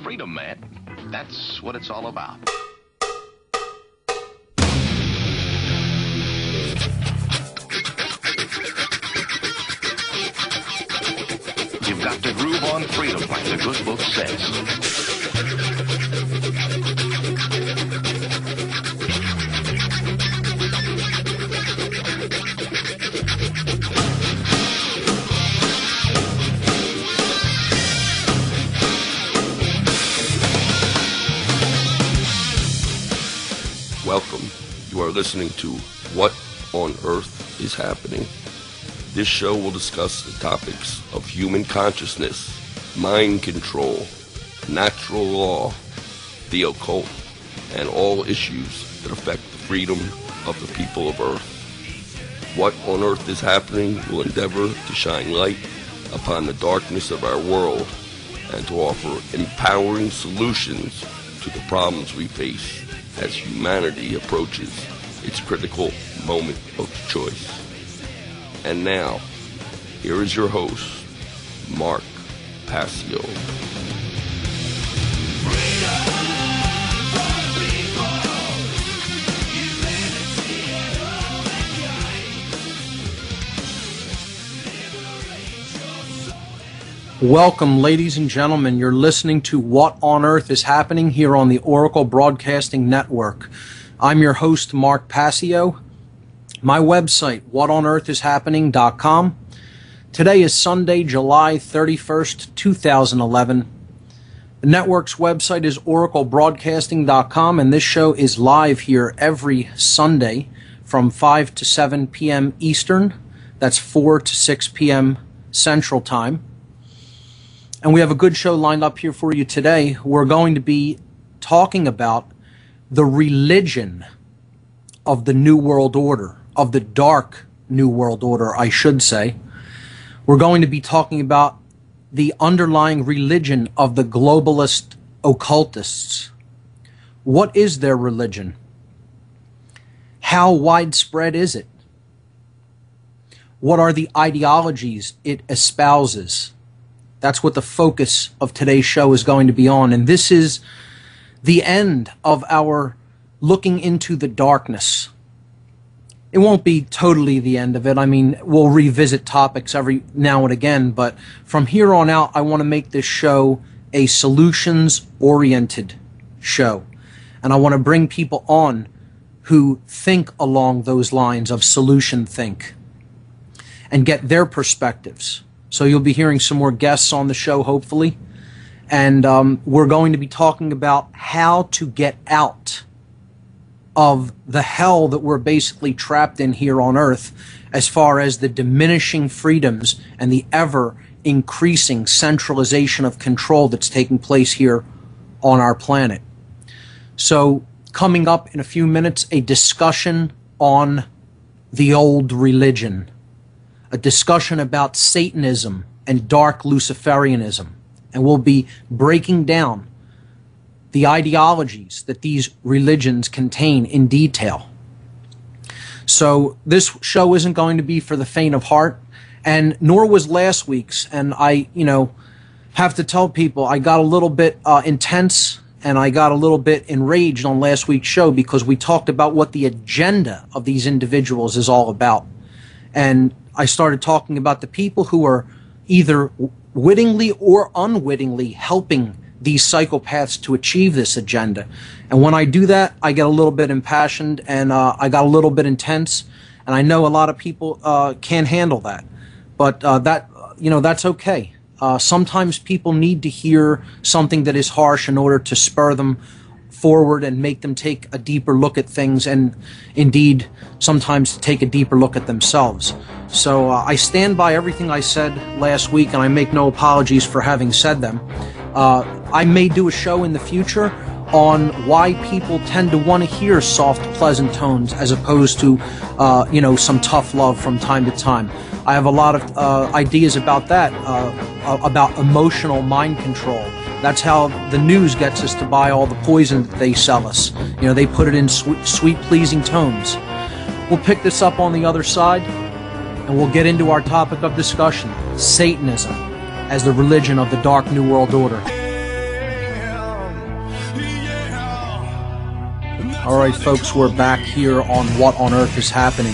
freedom, man. That's what it's all about. You've got to groove on freedom, like the good book says. Welcome. You are listening to What on Earth is Happening. This show will discuss the topics of human consciousness, mind control, natural law, the occult, and all issues that affect the freedom of the people of Earth. What on Earth is Happening will endeavor to shine light upon the darkness of our world and to offer empowering solutions to the problems we face as humanity approaches its critical moment of choice. And now, here is your host, Mark Passio. Welcome, ladies and gentlemen. You're listening to What on Earth is Happening here on the Oracle Broadcasting Network. I'm your host, Mark Passio. My website, whatonearthishappening.com. Today is Sunday, July 31st, 2011. The network's website is oraclebroadcasting.com, and this show is live here every Sunday from 5 to 7 p.m. Eastern. That's 4 to 6 p.m. Central Time. And we have a good show lined up here for you today. We're going to be talking about the religion of the New World Order, of the Dark New World Order, I should say. We're going to be talking about the underlying religion of the globalist occultists. What is their religion? How widespread is it? What are the ideologies it espouses? That's what the focus of today's show is going to be on. And this is the end of our looking into the darkness. It won't be totally the end of it. I mean, we'll revisit topics every now and again, but from here on out, I want to make this show a solutions-oriented show. And I want to bring people on who think along those lines of solution think and get their perspectives. So you'll be hearing some more guests on the show, hopefully. And we're going to be talking about how to get out of the hell that we're basically trapped in here on Earth as far as the diminishing freedoms and the ever-increasing centralization of control that's taking place here on our planet. So coming up in a few minutes, a discussion on the old religion. A discussion about Satanism and dark Luciferianism. And we'll be breaking down the ideologies that these religions contain in detail. So this show isn't going to be for the faint of heart, and nor was last week's. And I, have to tell people I got a little bit intense and I got a little bit enraged on last week's show because we talked about what the agenda of these individuals is all about. And I started talking about the people who are either wittingly or unwittingly helping these psychopaths to achieve this agenda. And when I do that, I get a little bit impassioned and I got a little bit intense. And I know a lot of people can't handle that. But that's okay. Sometimes people need to hear something that is harsh in order to spur them forward and make them take a deeper look at things, and indeed sometimes to take a deeper look at themselves. So I stand by everything I said last week, and I make no apologies for having said them. I may do a show in the future on why people tend to want to hear soft, pleasant tones as opposed to some tough love from time to time. I have a lot of ideas about that, about emotional mind control. That's how the news gets us to buy all the poison that they sell us. They put it in sweet, pleasing tones. We'll pick this up on the other side, and we'll get into our topic of discussion, Satanism as the religion of the Dark New World Order. All right, folks, we're back here on What on Earth is Happening.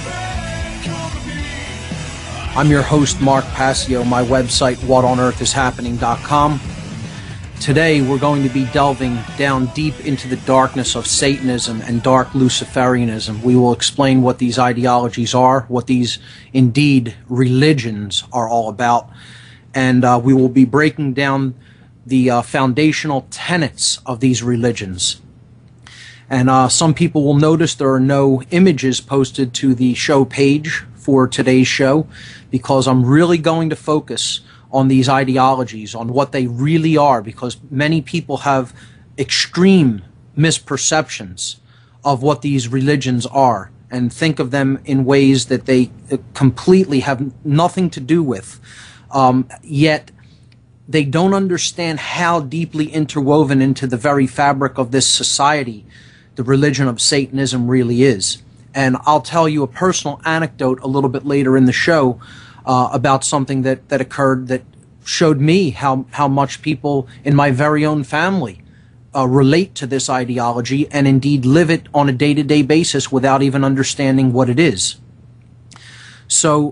I'm your host, Mark Passio, my website, whatonearthishappening.com. Today, we're going to be delving down deep into the darkness of Satanism and dark Luciferianism. We will explain what these ideologies are, what these, indeed, religions are all about, and we will be breaking down the foundational tenets of these religions. And some people will notice there are no images posted to the show page for today's show, because I'm really going to focus on these ideologies, on what they really are, because many people have extreme misperceptions of what these religions are and think of them in ways that they completely have nothing to do with. Yet they don't understand how deeply interwoven into the very fabric of this society the religion of Satanism really is. And I'll tell you a personal anecdote a little bit later in the show about something that occurred that showed me how much people in my very own family relate to this ideology and indeed live it on a day-to-day basis without even understanding what it is. So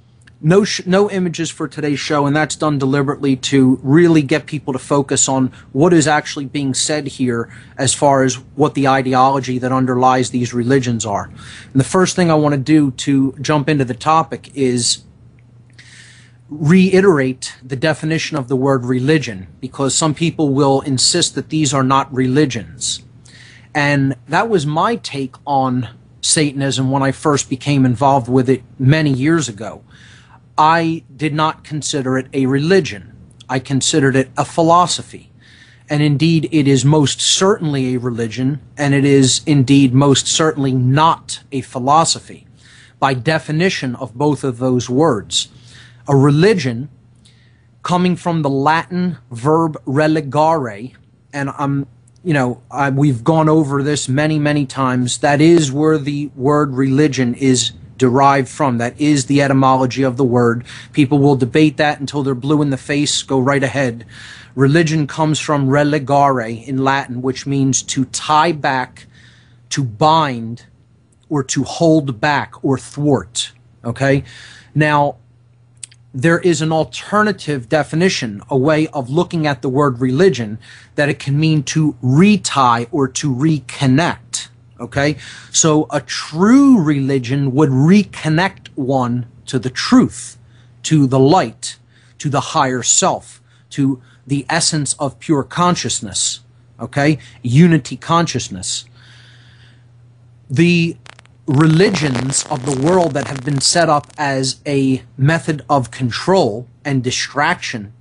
no images for today's show, and that's done deliberately to really get people to focus on what is actually being said here as far as what the ideology that underlies these religions are. And the first thing I want to do to jump into the topic is reiterate the definition of the word religion, because some people will insist that these are not religions. And that was my take on Satanism when I first became involved with it many years ago. I did not consider it a religion. I considered it a philosophy. And indeed, it is most certainly a religion, and it is indeed most certainly not a philosophy, by definition of both of those words. A religion, coming from the Latin verb religare, and we've gone over this many times, that is where the word religion is derived from. That is the etymology of the word. People will debate that until they're blue in the face. Go right ahead. Religion comes from religare in Latin, which means to tie back, to bind, or to hold back or thwart. Okay? Now, there is an alternative definition, a way of looking at the word religion, that it can mean to retie or to reconnect. Okay? So a true religion would reconnect one to the truth, to the light, to the higher self, to the essence of pure consciousness. Okay? Unity consciousness. The religions of the world that have been set up as a method of control and distraction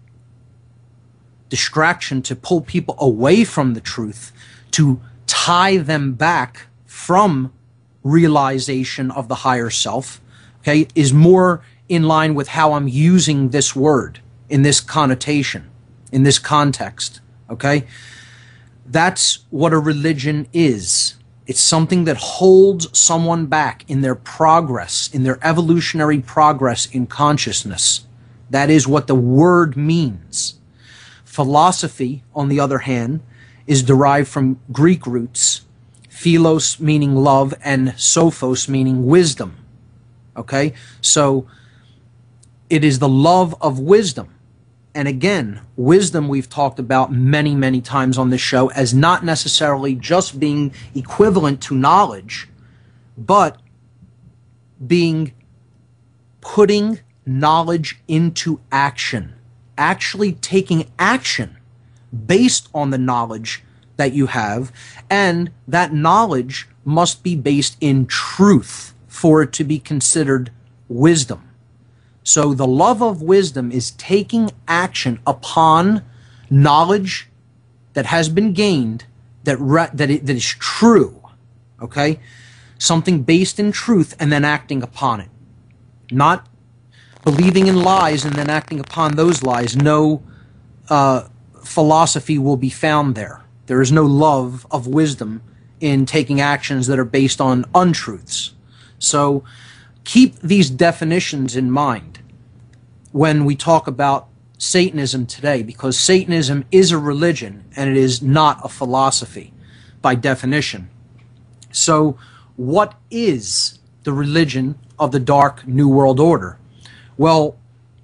to pull people away from the truth, to tie them back from realization of the higher self, okay, is more in line with how I'm using this word in this connotation, in this context, okay? That's what a religion is. It's something that holds someone back in their progress, in their evolutionary progress in consciousness. That is what the word means. Philosophy, on the other hand, is derived from Greek roots, philos meaning love and sophos meaning wisdom. Okay? So it is the love of wisdom. And again, wisdom we've talked about many times on this show as not necessarily just being equivalent to knowledge, but being putting knowledge into action, actually taking action based on the knowledge that you have, and that knowledge must be based in truth for it to be considered wisdom. So the love of wisdom is taking action upon knowledge that has been gained, that is true, okay? Something based in truth and then acting upon it. Not believing in lies and then acting upon those lies. No philosophy will be found there. There is no love of wisdom in taking actions that are based on untruths. So keep these definitions in mind when we talk about Satanism today, because Satanism is a religion and it is not a philosophy by definition. So what is the religion of the Dark New World Order? Well,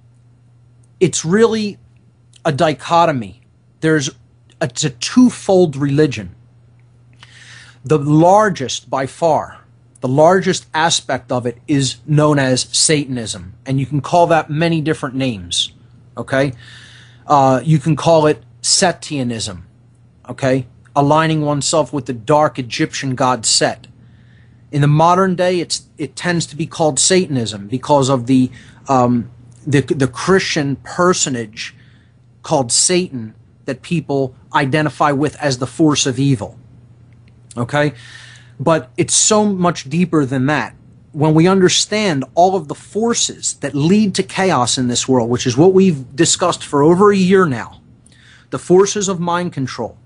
it's really a dichotomy. It's a twofold religion. The largest, by far, the largest aspect of it is known as Satanism. And you can call that many different names, okay? You can call it Setianism, okay? Aligning oneself with the dark Egyptian god Set. In the modern day, it tends to be called Satanism because of the Christian personage called Satan that people identify with as the force of evil. Okay? But it's so much deeper than that. When we understand all of the forces that lead to chaos in this world, which is what we've discussed for over a year now, the forces of mind control,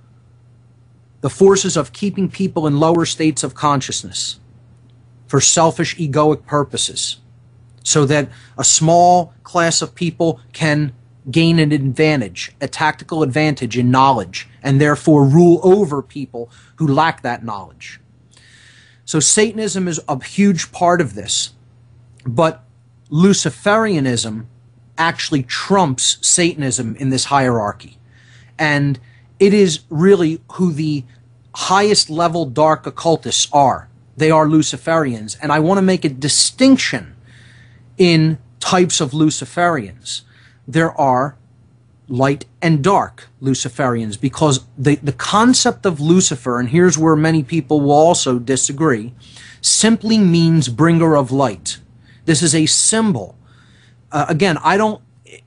the forces of keeping people in lower states of consciousness for selfish, egoic purposes, so that a small class of people can gain an advantage, a tactical advantage in knowledge, and therefore rule over people who lack that knowledge. So Satanism is a huge part of this, but Luciferianism actually trumps Satanism in this hierarchy. And it is really who the highest level dark occultists are. They are Luciferians. And I want to make a distinction in types of Luciferians. There are light and dark Luciferians, because the concept of Lucifer, and here's where many people will also disagree, simply means bringer of light. This is a symbol. Again, I don't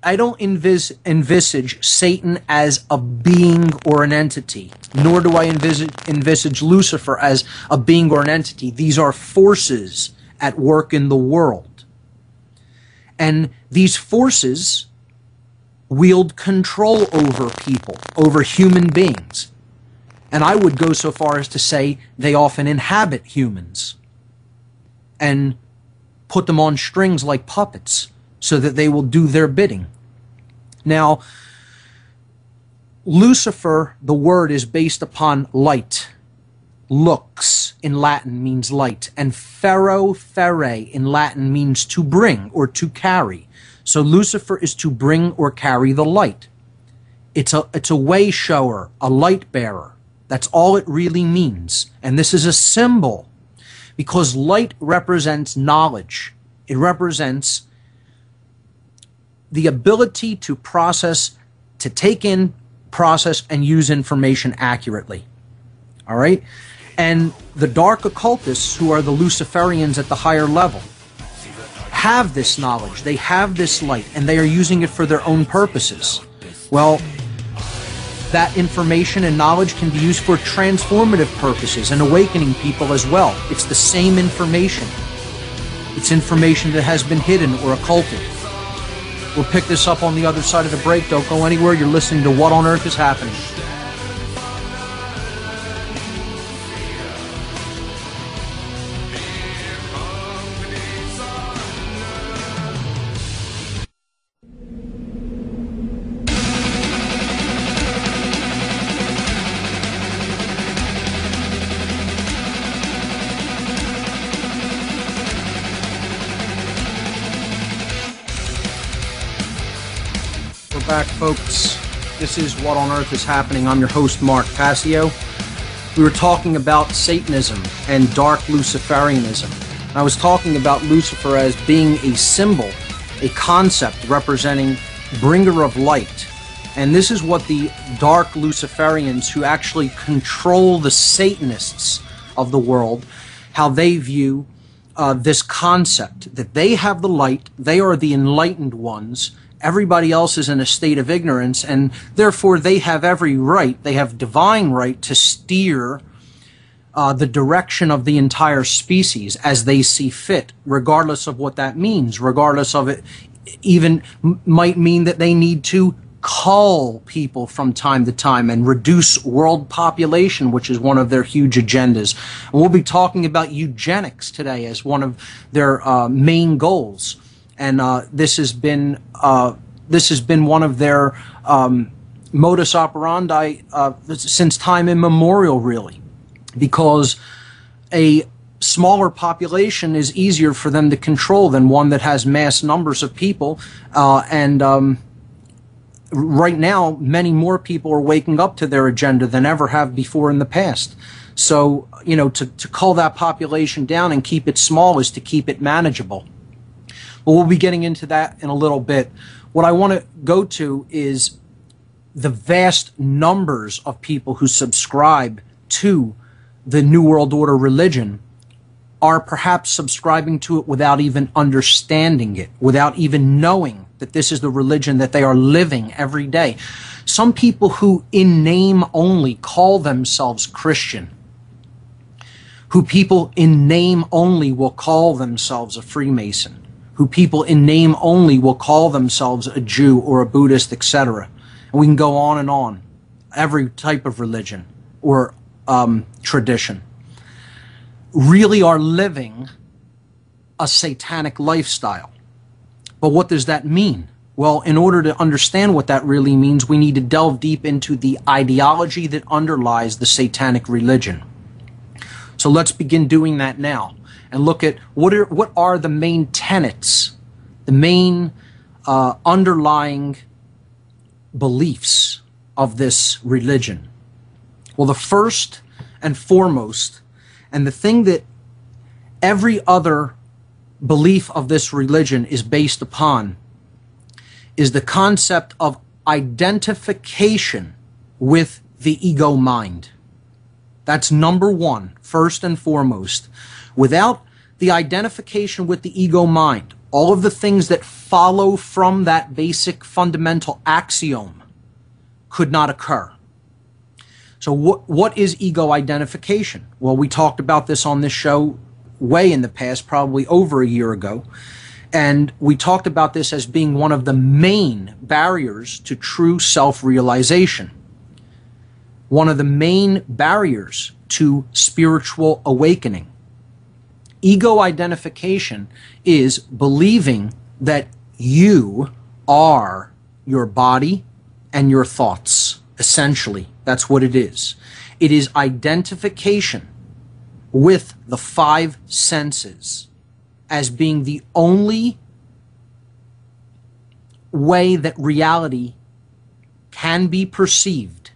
envisage Satan as a being or an entity, nor do I envisage Lucifer as a being or an entity. These are forces at work in the world. And these forces wield control over people, over human beings. And I would go so far as to say they often inhabit humans and put them on strings like puppets so that they will do their bidding. Now, Lucifer, the word, is based upon light. Lux in Latin means light, and ferre in Latin means to bring or to carry. So Lucifer is to bring or carry the light. It's a way shower, a light bearer. That's all it really means. And this is a symbol because light represents knowledge. It represents the ability to process, to take in, process, and use information accurately. All right? And the dark occultists, who are the Luciferians at the higher level, have this knowledge, they have this light, and they are using it for their own purposes. Well, that information and knowledge can be used for transformative purposes and awakening people as well. It's the same information. It's information that has been hidden or occulted. We'll pick this up on the other side of the break. Don't go anywhere. You're listening to What on Earth is Happening. Back, folks. This is What on Earth is Happening. I'm your host, Mark Passio. We were talking about Satanism and dark Luciferianism. I was talking about Lucifer as being a symbol, a concept representing bringer of light. And this is what the dark Luciferians, who actually control the Satanists of the world, how they view this concept, that they have the light, they are the enlightened ones. Everybody else is in a state of ignorance, and therefore they have every right, they have divine right to steer the direction of the entire species as they see fit, regardless of what that means, regardless of it even might mean that they need to cull people from time to time and reduce world population, which is one of their huge agendas. And we'll be talking about eugenics today as one of their main goals. And this has been one of their modus operandi since time immemorial, really, because a smaller population is easier for them to control than one that has mass numbers of people. Right now, many more people are waking up to their agenda than ever have before in the past. So, you know, to cull that population down and keep it small is to keep it manageable. But we'll be getting into that in a little bit. What I want to go to is the vast numbers of people who subscribe to the New World Order religion are perhaps subscribing to it without even understanding it, without even knowing that this is the religion that they are living every day. Some people who in name only call themselves Christian, who people in name only will call themselves a Freemason, who people in name only will call themselves a Jew or a Buddhist, etc. And we can go on and on. Every type of religion or tradition really are living a satanic lifestyle. But what does that mean? Well, in order to understand what that really means, we need to delve deep into the ideology that underlies the satanic religion. So let's begin doing that now and look at what are the main tenets, the main underlying beliefs of this religion. Well, the first and foremost, and the thing that every other belief of this religion is based upon, is the concept of identification with the ego mind. That's number one, first and foremost. Without the identification with the ego mind, all of the things that follow from that basic fundamental axiom could not occur. So what is ego identification? Well, we talked about this on this show way in the past, probably over a year ago. And we talked about this as being one of the main barriers to true self-realization. One of the main barriers to spiritual awakening. Ego identification is believing that you are your body and your thoughts, essentially. That's what it is. It is identification with the five senses as being the only way that reality can be perceived.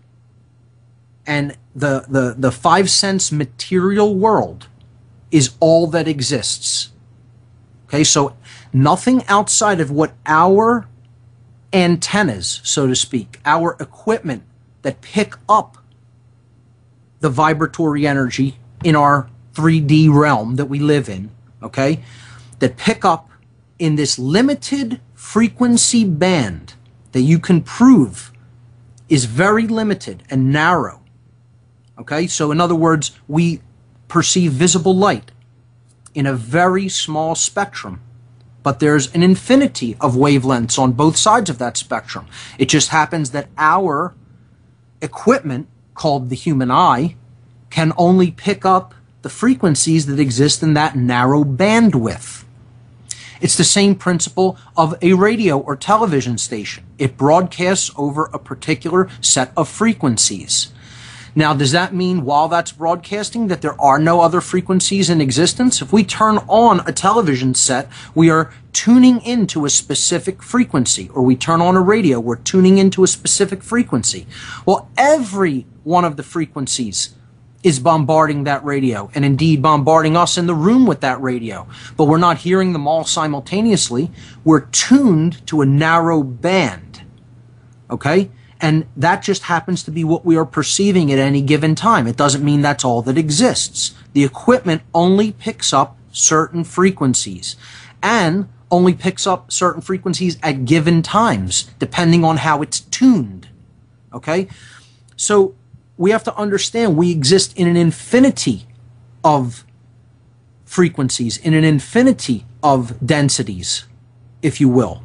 And the five sense material world is all that exists. Okay, so nothing outside of what our antennas, so to speak, our equipment that pick up the vibratory energy in our 3D realm that we live in, okay, that pick up in this limited frequency band that you can prove is very limited and narrow. Okay, so in other words, we perceive visible light in a very small spectrum, but there's an infinity of wavelengths on both sides of that spectrum. It just happens that our equipment, called the human eye, can only pick up the frequencies that exist in that narrow bandwidth. It's the same principle of a radio or television station. It broadcasts over a particular set of frequencies. Now, does that mean while that's broadcasting that there are no other frequencies in existence? If we turn on a television set, we are tuning into a specific frequency, or we turn on a radio, we're tuning into a specific frequency. Well, every one of the frequencies is bombarding that radio, and indeed bombarding us in the room with that radio. But we're not hearing them all simultaneously. We're tuned to a narrow band. Okay? And that just happens to be what we are perceiving at any given time. It doesn't mean that's all that exists. The equipment only picks up certain frequencies, and only picks up certain frequencies at given times, depending on how it's tuned. Okay? So we have to understand we exist in an infinity of frequencies, in an infinity of densities, if you will.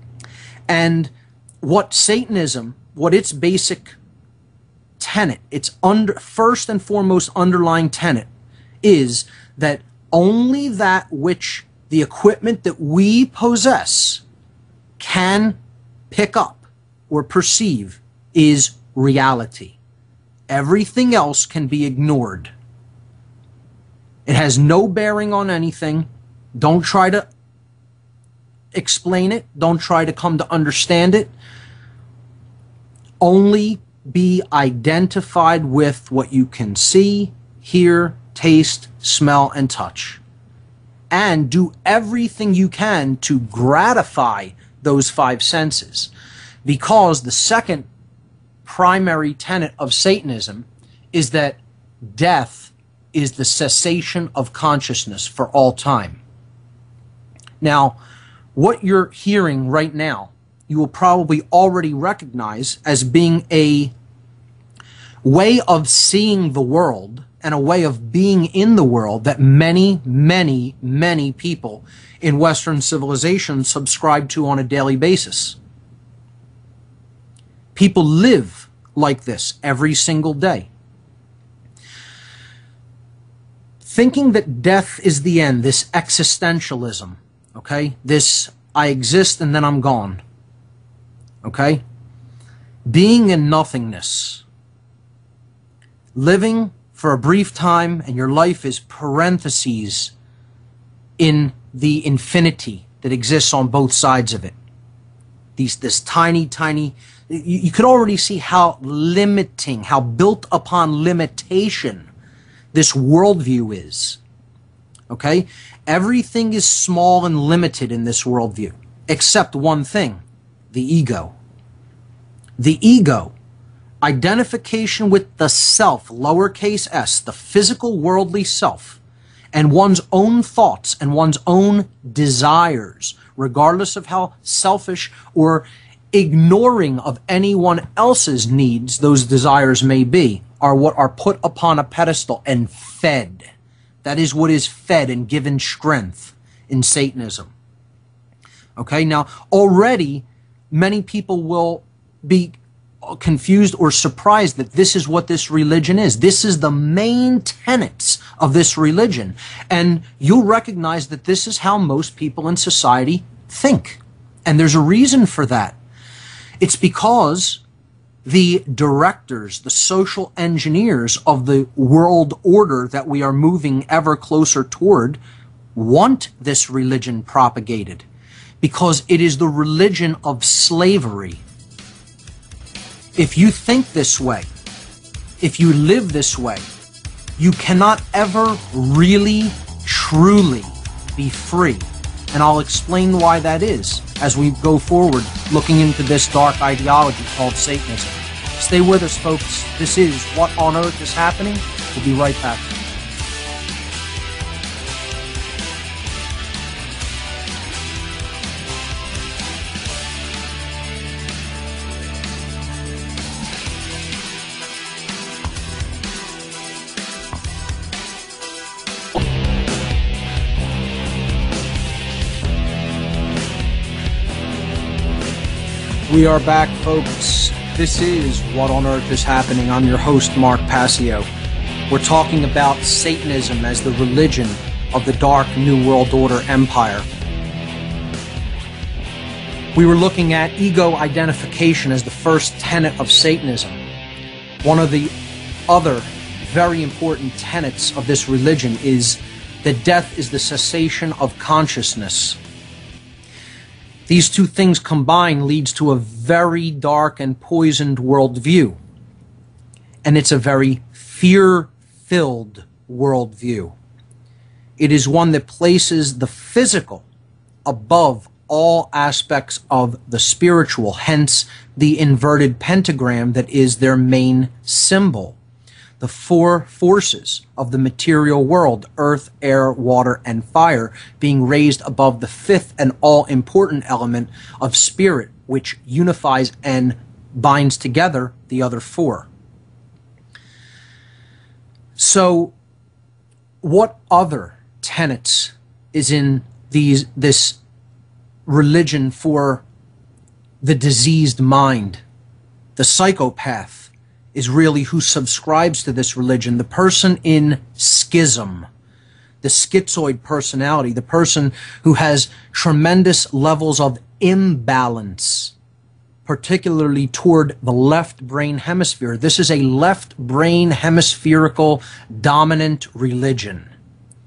And what Satanism, what its basic tenet, its first and foremost underlying tenet, is that only that which the equipment that we possess can pick up or perceive is reality. Everything else can be ignored. It has no bearing on anything. Don't try to explain it. Don't try to come to understand it. Only be identified with what you can see, hear, taste, smell, and touch. And do everything you can to gratify those five senses. Because the second primary tenet of Satanism is that death is the cessation of consciousness for all time. Now, what you're hearing right now, you will probably already recognize as being a way of seeing the world and a way of being in the world that many, many, many people in Western civilization subscribe to on a daily basis. People live like this every single day. Thinking that death is the end, this existentialism, okay? This, I exist and then I'm gone, okay? Being in nothingness, living for a brief time, and your life is parentheses in the infinity that exists on both sides of it. This tiny, you could already see how limiting, how built upon limitation this worldview is. Okay? Everything is small and limited in this worldview, except one thing, the ego. The ego, identification with the self, lowercase s, the physical worldly self, and one's own thoughts and one's own desires, regardless of how selfish or ignoring of anyone else's needs those desires may be, are what are put upon a pedestal and fed. That is what is fed and given strength in Satanism. Okay, now already many people will be confused or surprised that this is what this religion is. This is the main tenets of this religion. And you'll recognize that this is how most people in society think. And there's a reason for that. It's because the directors, the social engineers of the world order that we are moving ever closer toward want this religion propagated, because it is the religion of slavery. If you think this way, if you live this way, you cannot ever really, truly be free. And I'll explain why that is as we go forward looking into this dark ideology called Satanism. Stay with us, folks. This is What on Earth is Happening. We'll be right back. We are back, folks. This is What on Earth is Happening. I'm your host, Mark Passio. We're talking about Satanism as the religion of the Dark New World Order Empire. We were looking at ego identification as the first tenet of Satanism. One of the other very important tenets of this religion is that death is the cessation of consciousness. These two things combined leads to a very dark and poisoned worldview. And it's a very fear-filled worldview. It is one that places the physical above all aspects of the spiritual, hence the inverted pentagram that is their main symbol. The four forces of the material world, earth, air, water, and fire, being raised above the fifth and all-important element of spirit, which unifies and binds together the other four. So, what other tenets is in this religion for the diseased mind? The psychopath is really who subscribes to this religion. The person in schism, the schizoid personality, the person who has tremendous levels of imbalance, particularly toward the left brain hemisphere. This is a left brain hemispherical dominant religion.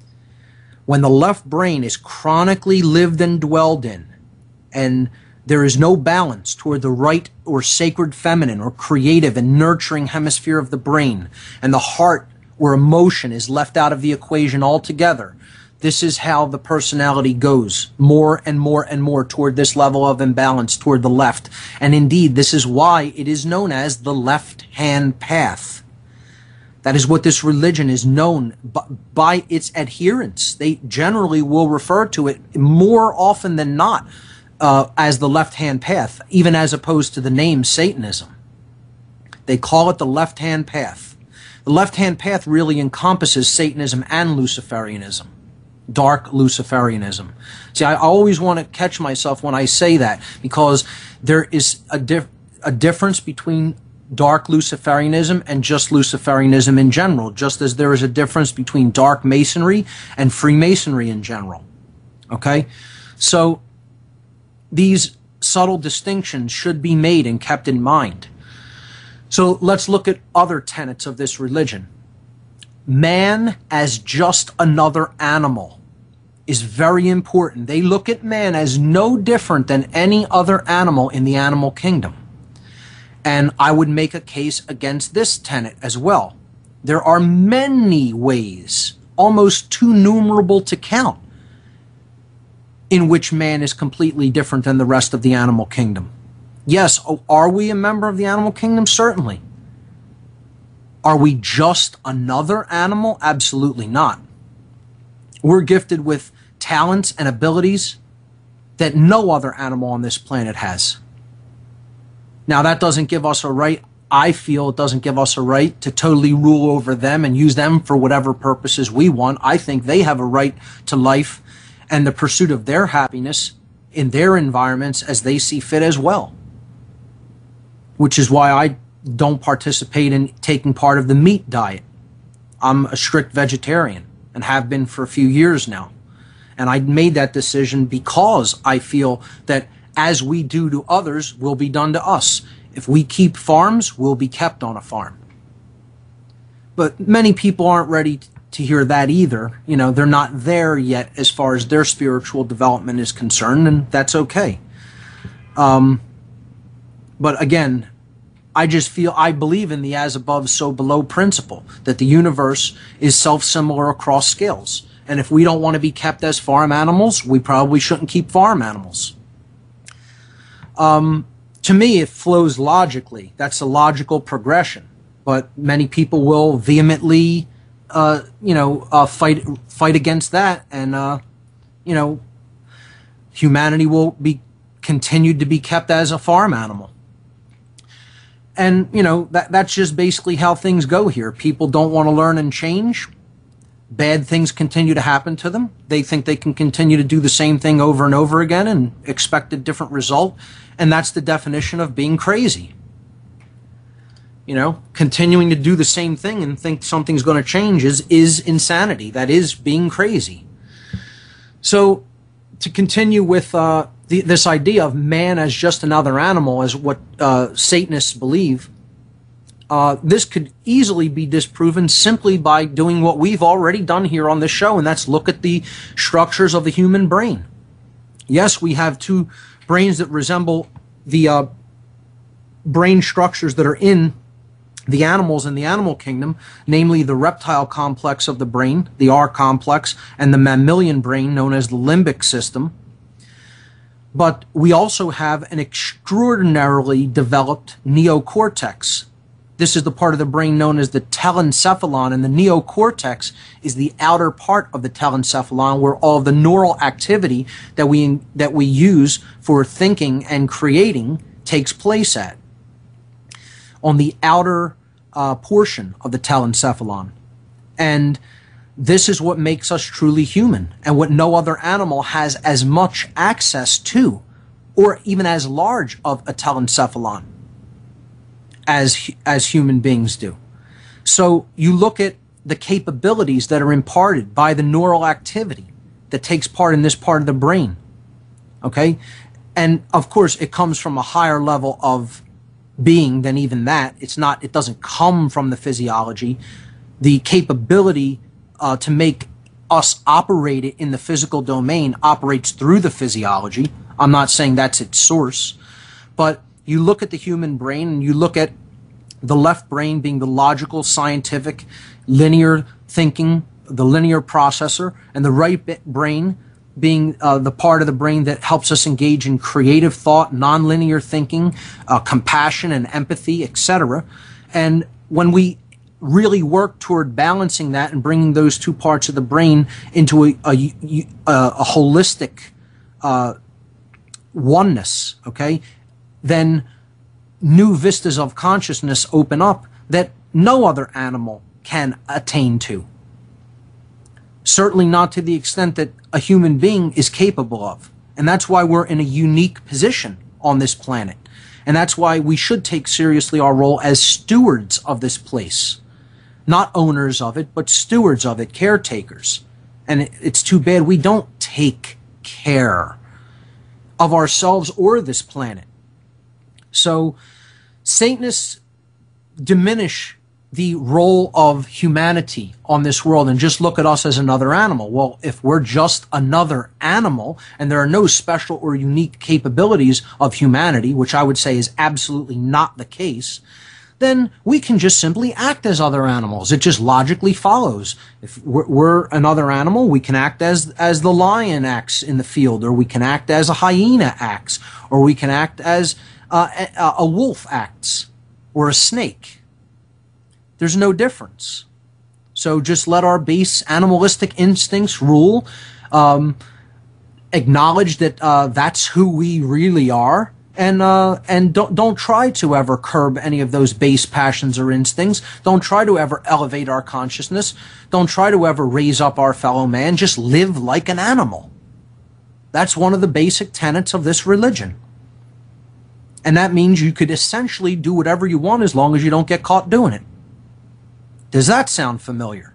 When the left brain is chronically lived and dwelled in, and there is no balance toward the right or sacred feminine or creative and nurturing hemisphere of the brain, and the heart or emotion is left out of the equation altogether, this is how the personality goes more and more and more toward this level of imbalance toward the left. And indeed, this is why it is known as the left-hand path. That is what this religion is known by its adherents. They generally will refer to it more often than not as the left-hand path, even as opposed to the name Satanism. They call it the left-hand path. The left-hand path really encompasses Satanism and Luciferianism, dark Luciferianism. See, I always want to catch myself when I say that, because there is a difference between dark Luciferianism and just Luciferianism in general, just as there is a difference between dark Masonry and Freemasonry in general. Okay? So these subtle distinctions should be made and kept in mind. So let's look at other tenets of this religion. Man as just another animal is very important. They look at man as no different than any other animal in the animal kingdom. And I would make a case against this tenet as well. There are many ways, almost too numerable to count, in which man is completely different than the rest of the animal kingdom. Yes, are we a member of the animal kingdom? Certainly. Are we just another animal? Absolutely not. We're gifted with talents and abilities that no other animal on this planet has. Now, that doesn't give us a right, I feel it doesn't give us a right to totally rule over them and use them for whatever purposes we want. I think they have a right to life and the pursuit of their happiness in their environments as they see fit as well. Which is why I don't participate in taking part of the meat diet. I'm a strict vegetarian and have been for a few years now. And I made that decision because I feel that as we do to others will be done to us. If we keep farms, we'll be kept on a farm. But many people aren't ready to hear that either. You know, they're not there yet as far as their spiritual development is concerned, and that's okay. But again, I believe in the as above, so below principle, that the universe is self-similar across scales. And if we don't want to be kept as farm animals, we probably shouldn't keep farm animals. To me, it flows logically. That's a logical progression. But many people will vehemently, fight against that, and humanity will be continued to be kept as a farm animal. And that's just basically how things go here. People don't want to learn and change. Bad things continue to happen to them. They think they can continue to do the same thing over and over again and expect a different result. And that's the definition of being crazy. Continuing to do the same thing and think something's going to change is insanity. That is being crazy. So to continue with this idea of man as just another animal, as what Satanists believe, this could easily be disproven simply by doing what we've already done here on this show, and that's look at the structures of the human brain. Yes, we have two brains that resemble the brain structures that are in the animals in the animal kingdom, namely the reptile complex of the brain, the R complex, and the mammalian brain known as the limbic system. But we also have an extraordinarily developed neocortex. This is the part of the brain known as the telencephalon, and the neocortex is the outer part of the telencephalon where all of the neural activity that we use for thinking and creating takes place at, on the outer portion of the telencephalon. And this is what makes us truly human, and what no other animal has as much access to, or even as large of a telencephalon as human beings do. So you look at the capabilities that are imparted by the neural activity that takes part in this part of the brain. Okay? And of course it comes from a higher level of being than even that. It doesn't come from the physiology. The capability to make us operate it in the physical domain operates through the physiology. I'm not saying that's its source, but you look at the human brain and you look at the left brain being the logical, scientific, linear thinking, the linear processor, and the right brain being the part of the brain that helps us engage in creative thought, nonlinear thinking, compassion and empathy, etc. And when we really work toward balancing that and bringing those two parts of the brain into a holistic oneness, okay, then new vistas of consciousness open up that no other animal can attain to. Certainly not to the extent that a human being is capable of. And that's why we're in a unique position on this planet. And that's why we should take seriously our role as stewards of this place. Not owners of it, but stewards of it, caretakers. And it's too bad we don't take care of ourselves or this planet. So Satanists diminish the role of humanity on this world and just look at us as another animal. Well, if we're just another animal and there are no special or unique capabilities of humanity, which I would say is absolutely not the case, then we can just simply act as other animals. It just logically follows. If we're another animal, we can act as the lion acts in the field, or we can act as a hyena acts, or we can act as a wolf acts, or a snake. There's no difference. So just let our base animalistic instincts rule. Acknowledge that that's who we really are, and don't try to ever curb any of those base passions or instincts. Don't try to ever elevate our consciousness. Don't try to ever raise up our fellow man. Just live like an animal. That's one of the basic tenets of this religion. And that means you could essentially do whatever you want as long as you don't get caught doing it. Does that sound familiar?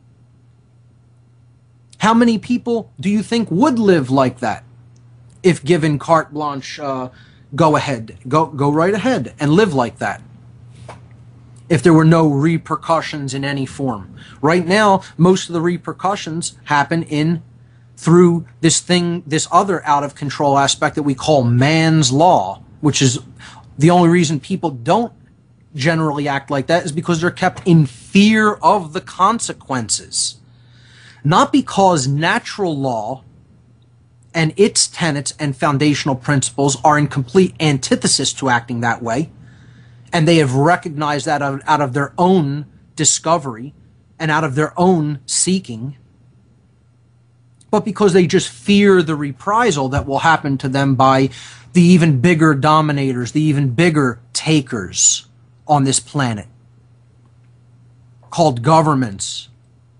How many people do you think would live like that if given carte blanche, go right ahead and live like that? If there were no repercussions in any form. Right now, most of the repercussions happen through this other out of control aspect that we call man's law, which is the only reason people don't generally act like that is because they're kept in fear of the consequences. Not because natural law and its tenets and foundational principles are in complete antithesis to acting that way, and they have recognized that out of their own discovery and out of their own seeking, but because they just fear the reprisal that will happen to them by the even bigger dominators, the even bigger takers on this planet, called governments.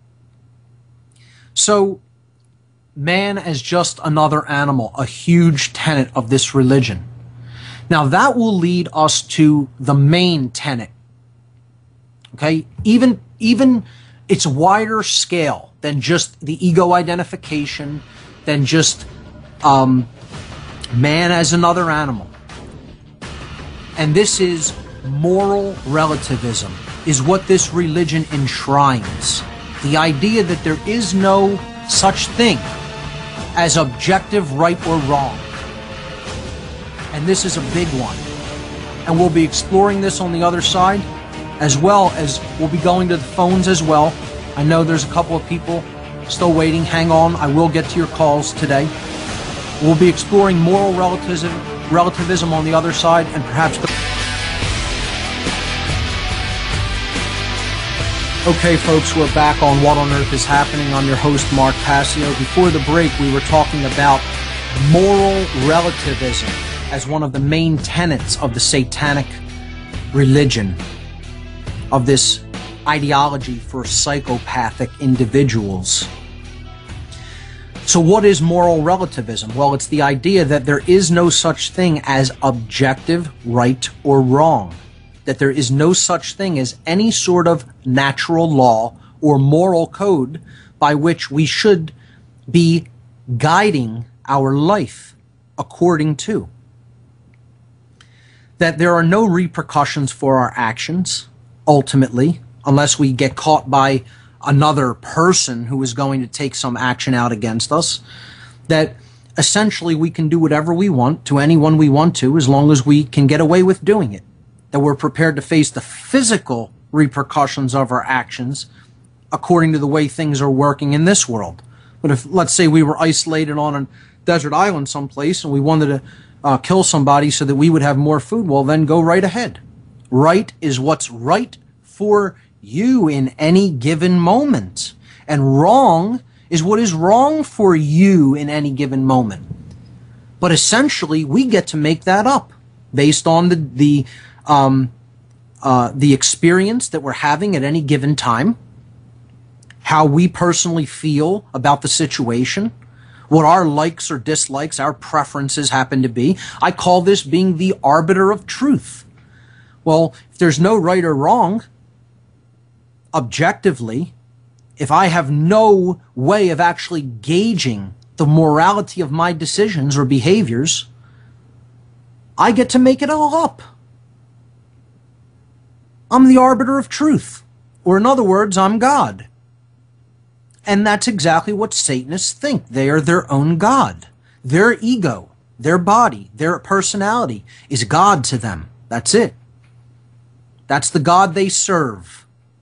So, man as just another animal, a huge tenet of this religion. Now that will lead us to the main tenet. Okay? Even it's wider scale than just the ego identification, than just man as another animal. And this is moral relativism, is what this religion enshrines. The idea that there is no such thing as objective right or wrong. And this is a big one. And we'll be exploring this on the other side, as well as we'll be going to the phones as well. I know there's a couple of people still waiting. Hang on, I will get to your calls today. We'll be exploring moral relativism on the other side, and perhaps... Okay, folks, we're back on What on Earth is Happening. I'm your host, Mark Passio. Before the break, we were talking about moral relativism as one of the main tenets of the satanic religion, of this ideology for psychopathic individuals. So what is moral relativism? Well, it's the idea that there is no such thing as objective right or wrong. That there is no such thing as any sort of natural law or moral code by which we should be guiding our life according to. That there are no repercussions for our actions, ultimately, unless we get caught by another person who is going to take some action out against us, that essentially we can do whatever we want to anyone we want to as long as we can get away with doing it, that we're prepared to face the physical repercussions of our actions according to the way things are working in this world. But if, let's say, we were isolated on a desert island someplace and we wanted to kill somebody so that we would have more food, well, then go right ahead. Right is what's right for you in any given moment. And wrong is what is wrong for you in any given moment. But essentially, we get to make that up based on the experience that we're having at any given time, how we personally feel about the situation, what our likes or dislikes, our preferences happen to be. I call this being the arbiter of truth. Well, if there's no right or wrong, objectively, if I have no way of actually gauging the morality of my decisions or behaviors, I get to make it all up. I'm the arbiter of truth. Or in other words, I'm God. And that's exactly what Satanists think. They are their own God. Their ego, their body, their personality is God to them. That's it. That's the God they serve.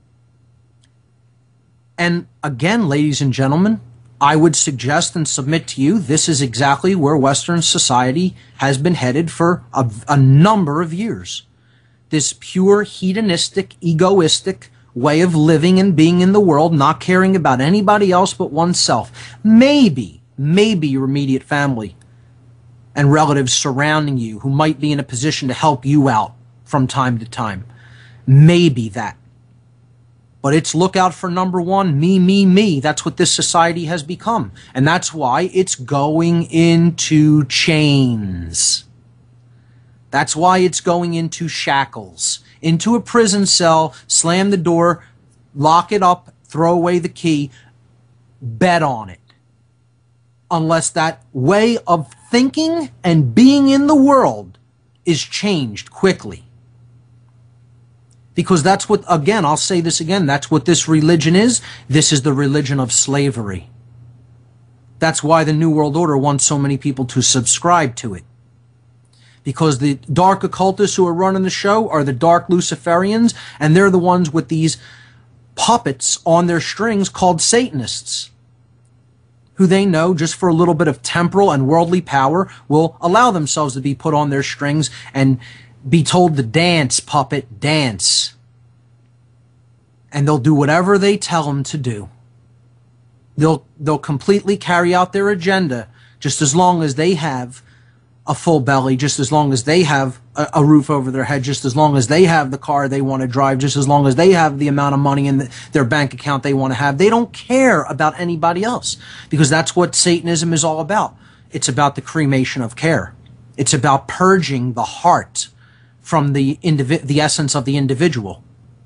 And again, ladies and gentlemen, I would suggest and submit to you, this is exactly where Western society has been headed for a number of years. This pure hedonistic, egoistic way of living and being in the world, not caring about anybody else but oneself. Maybe your immediate family and relatives surrounding you who might be in a position to help you out from time to time. Maybe that. But it's look out for number one, me, me, me. That's what this society has become. And that's why it's going into chains. That's why it's going into shackles, into a prison cell, slam the door, lock it up, throw away the key, bet on it. Unless that way of thinking and being in the world is changed quickly. Because that's what, again, I'll say this again, that's what this religion is. This is the religion of slavery. That's why the New World Order wants so many people to subscribe to it. Because the dark occultists who are running the show are the dark Luciferians, and they're the ones with these puppets on their strings called Satanists, who they know, just for a little bit of temporal and worldly power, will allow themselves to be put on their strings and be told to dance, puppet, dance. And they'll do whatever they tell them to do. They'll completely carry out their agenda just as long as they have a full belly, just as long as they have a roof over their head, just as long as they have the car they want to drive, just as long as they have the amount of money in their bank account they want to have. They don't care about anybody else, because that's what Satanism is all about. It's about the cremation of care. It's about purging the heart from the essence of the individual.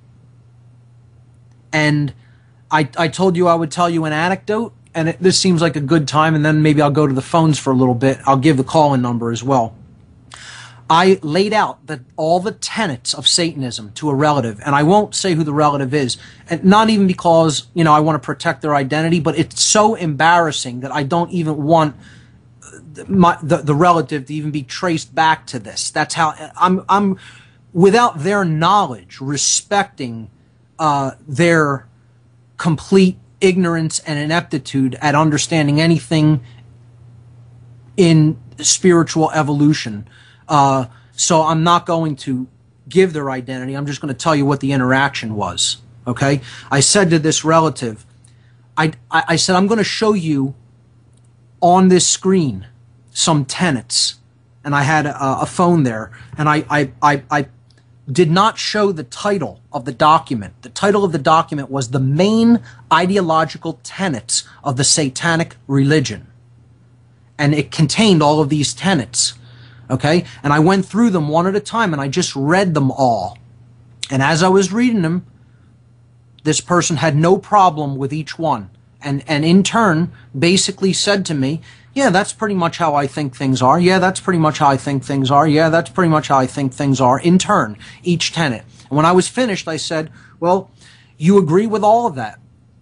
And I told you I would tell you an anecdote, and this seems like a good time, and then maybe I'll go to the phones for a little bit. I'll give the call-in number as well. I laid out all the tenets of Satanism to a relative, and I won't say who the relative is, and not even because, I want to protect their identity, but it's so embarrassing that I don't even want the relative to even be traced back to this. That's how I'm without their knowledge, respecting their complete ignorance and ineptitude at understanding anything in spiritual evolution. So I'm not going to give their identity. I'm just going to tell you what the interaction was. Okay? I said to this relative, I said, I'm going to show you on this screen some tenets. And I had a phone there, and I did not show the title of the document. The title of the document was The Main Ideological Tenets of the Satanic Religion. And it contained all of these tenets. Okay? And I went through them one at a time, and I just read them all. And as I was reading them, this person had no problem with each one. And in turn, basically said to me, yeah, that's pretty much how I think things are. Yeah, that's pretty much how I think things are. Yeah, that's pretty much how I think things are, in turn, each tenet. And when I was finished, I said, well, you agree with all of that.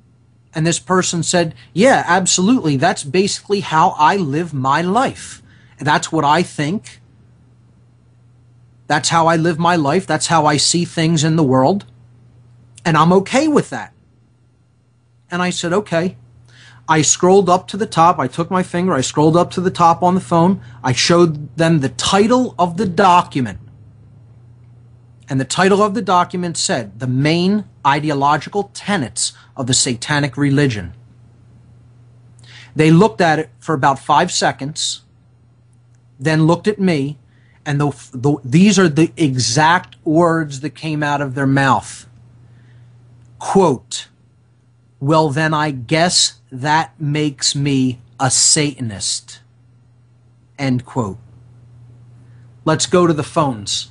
And this person said, yeah, absolutely. That's basically how I live my life. And that's what I think. That's how I live my life. That's how I see things in the world. And I'm okay with that. And I said, okay. I scrolled up to the top. I took my finger. I scrolled up to the top on the phone. I showed them the title of the document. And the title of the document said, the main ideological tenets of the satanic religion. They looked at it for about 5 seconds, then looked at me, and these are the exact words that came out of their mouth. Quote, well, then I guess that makes me a Satanist. End quote. Let's go to the phones.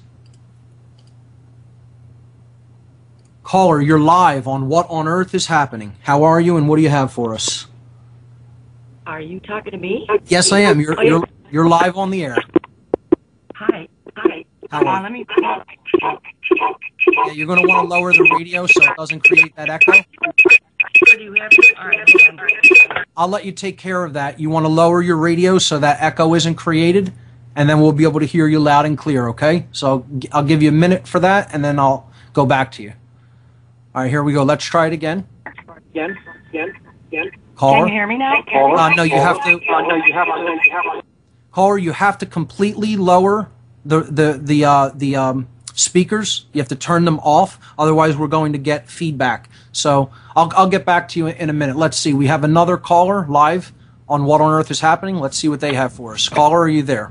Caller, you're live on What on Earth is Happening. How are you, and what do you have for us? Are you talking to me? Yes, I am. You're live on the air. Hi. How are you? Let me. Yeah, you're going to want to lower the radio so it doesn't create that echo. Do you have? All right, hold on. I'll let you take care of that. You want to lower your radio so that echo isn't created, and then we'll be able to hear you loud and clear, okay? So I'll give you a minute for that, and then I'll go back to you. All right, here we go. Let's try it again. Again. Caller? Can you hear me now? No, you have to. Caller, you have to completely lower the speakers. You have to turn them off. Otherwise, we're going to get feedback. So I'll get back to you in a minute. Let's see. We have another caller live on What on Earth is Happening. Let's see what they have for us. Caller, are you there?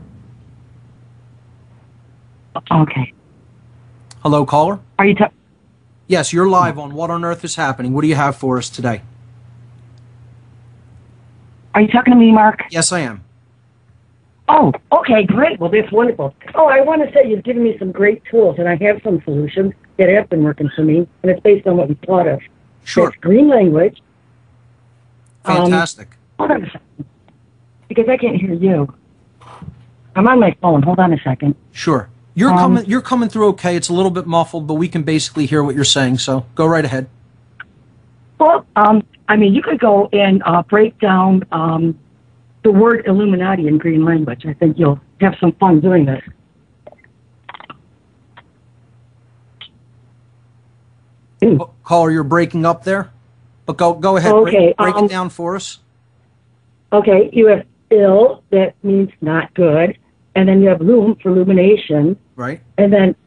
Okay. Hello, caller. Are you? Yes, you're live on What on Earth is Happening. What do you have for us today? Are you talking to me, Mark? Yes, I am. Oh, okay, great. Well, that's wonderful. Oh, I want to say you've given me some great tools, and I have some solutions that have been working for me, and it's based on what we thought of. Sure. It's green language. Fantastic. Hold on a second, because I can't hear you. I'm on my phone. Hold on a second. Sure. You're coming through okay. It's a little bit muffled, but we can basically hear what you're saying, so go right ahead. Well, I mean, you could go and break down the word Illuminati in green language. I think you'll have some fun doing this. Caller, you're breaking up there, but go ahead. Okay, break it down for us. Okay, you have ill, that means not good, and then you have lum for illumination, right? And then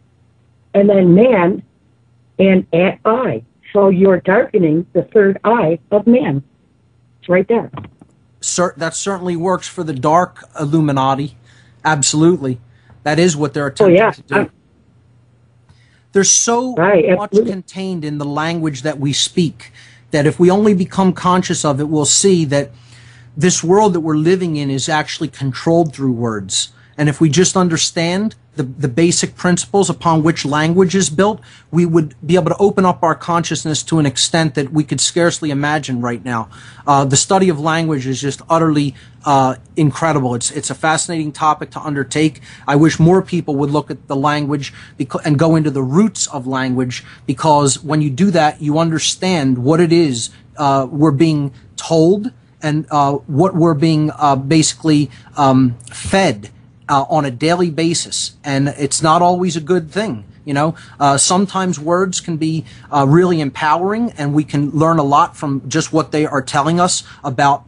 man, and at eye. So you're darkening the third eye of man. It's right there. That certainly works for the dark Illuminati. Absolutely. That is what they're attempting to do. There's so much contained in the language that we speak that if we only become conscious of it, we'll see that this world that we're living in is actually controlled through words. And if we just understand the basic principles upon which language is built, we would be able to open up our consciousness to an extent that we could scarcely imagine right now. The study of language is just utterly incredible. It's a fascinating topic to undertake. I wish more people would look at the language and go into the roots of language, because when you do that, you understand what it is we're being told and what we're being basically fed on a daily basis, and it's not always a good thing. You know, sometimes words can be really empowering, and we can learn a lot from just what they are telling us about,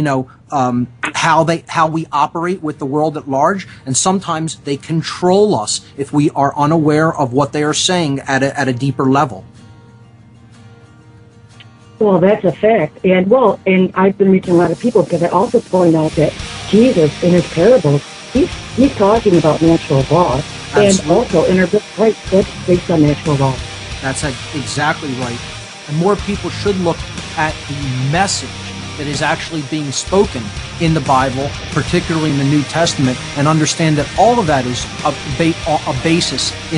how we operate with the world at large. And sometimes they control us if we are unaware of what they are saying at a deeper level. Well, that's a fact. And I've been reaching a lot of people because I also point out that Jesus, in his parables, he's talking about natural law. Absolutely. And also in our book, right, that's based on natural law. That's exactly right. And more people should look at the message that is actually being spoken in the Bible, particularly in the New Testament, and understand that all of that is a basis in...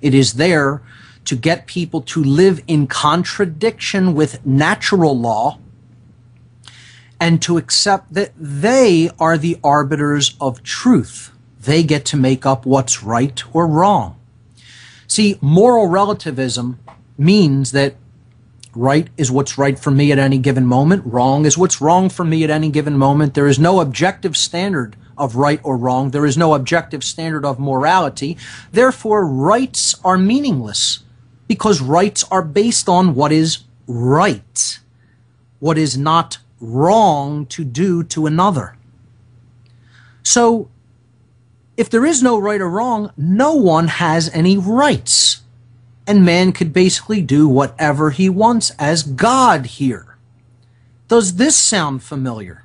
It is there to get people to live in contradiction with natural law and to accept that they are the arbiters of truth. They get to make up what's right or wrong. See, moral relativism means that right is what's right for me at any given moment. Wrong is what's wrong for me at any given moment. There is no objective standard of right or wrong. There is no objective standard of morality. Therefore, rights are meaningless because rights are based on what is right, what is not wrong to do to another. So, if there is no right or wrong, no one has any rights. And man could basically do whatever he wants as God here. Does this sound familiar?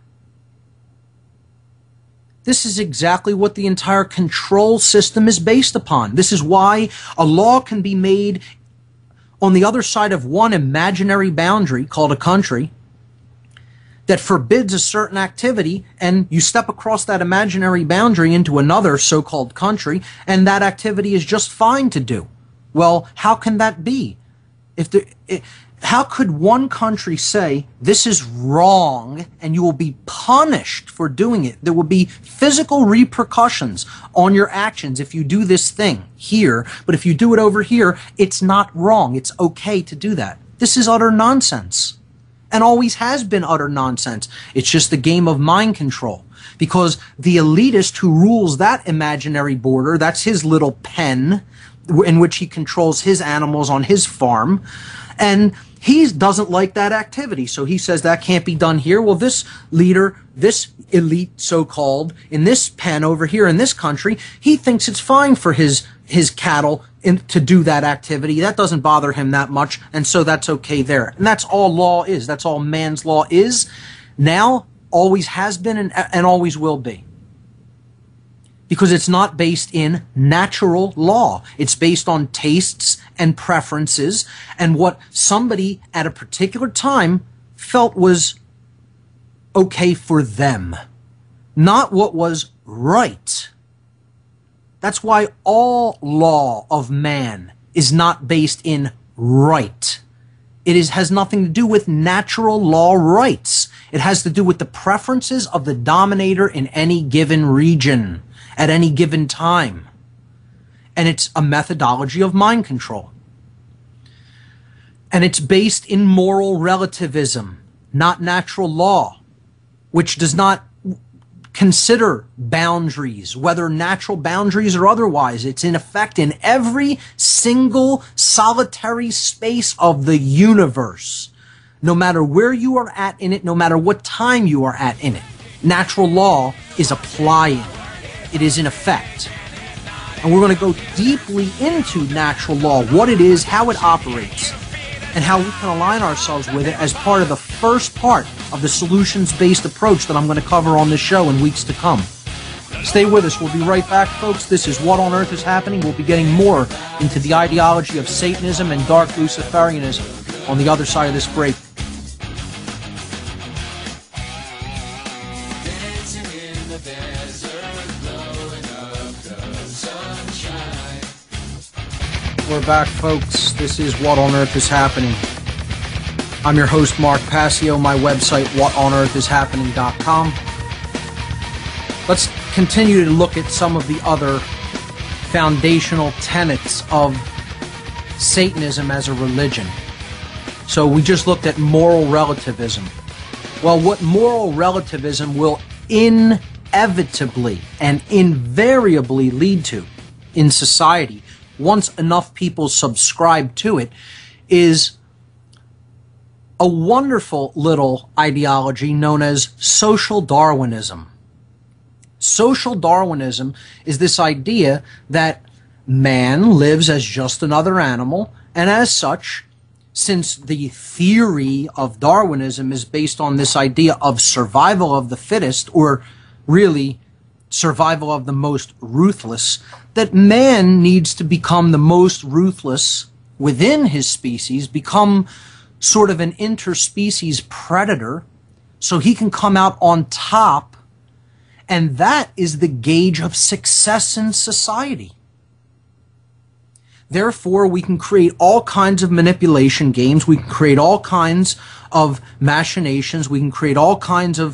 This is exactly what the entire control system is based upon. This is why a law can be made on the other side of one imaginary boundary called a country that forbids a certain activity, and you step across that imaginary boundary into another so-called country, and that activity is just fine to do. Well, how can that be? How could one country say, this is wrong, and you will be punished for doing it? There will be physical repercussions on your actions if you do this thing here, but if you do it over here, it's not wrong. It's okay to do that. This is utter nonsense, and always has been utter nonsense. It's just a game of mind control, because the elitist who rules that imaginary border, that's his little pen in which he controls his animals on his farm, and he doesn't like that activity, so he says that can't be done here. Well, this leader, this elite so-called, in this pen over here in this country, he thinks it's fine for his cattle to do that activity. That doesn't bother him that much, and so that's okay there. And that's all law is. That's all man's law is. Now, always has been, and always will be. Because it's not based in natural law. It's based on tastes and preferences and what somebody at a particular time felt was okay for them, not what was right. That's why all law of man is not based in right. It has nothing to do with natural law rights. It has to do with the preferences of the dominator in any given region at any given time. And it's a methodology of mind control. And it's based in moral relativism, not natural law, which does not consider boundaries, whether natural boundaries or otherwise. It's in effect in every single solitary space of the universe, no matter where you are at in it, no matter what time you are at in it. Natural law is applying. It is in effect. And we're going to go deeply into natural law, what it is, how it operates, and how we can align ourselves with it as part of the first part of the solutions-based approach that I'm going to cover on this show in weeks to come. Stay with us. We'll be right back, folks. This is What on Earth is Happening. We'll be getting more into the ideology of Satanism and dark Luciferianism on the other side of this break. We're back, folks. This is What on Earth is Happening. I'm your host, Mark Passio. My website, whatonearthishappening.com. Let's continue to look at some of the other foundational tenets of Satanism as a religion. So we just looked at moral relativism. Well, what moral relativism will inevitably and invariably lead to in society, once enough people subscribe to it, is a wonderful little ideology known as social Darwinism. Social Darwinism is this idea that man lives as just another animal, and as such, since the theory of Darwinism is based on this idea of survival of the fittest, or really survival of the most ruthless, that man needs to become the most ruthless within his species, become sort of an interspecies predator, so he can come out on top, and that is the gauge of success in society. Therefore, we can create all kinds of manipulation games. We can create all kinds of machinations. We can create all kinds of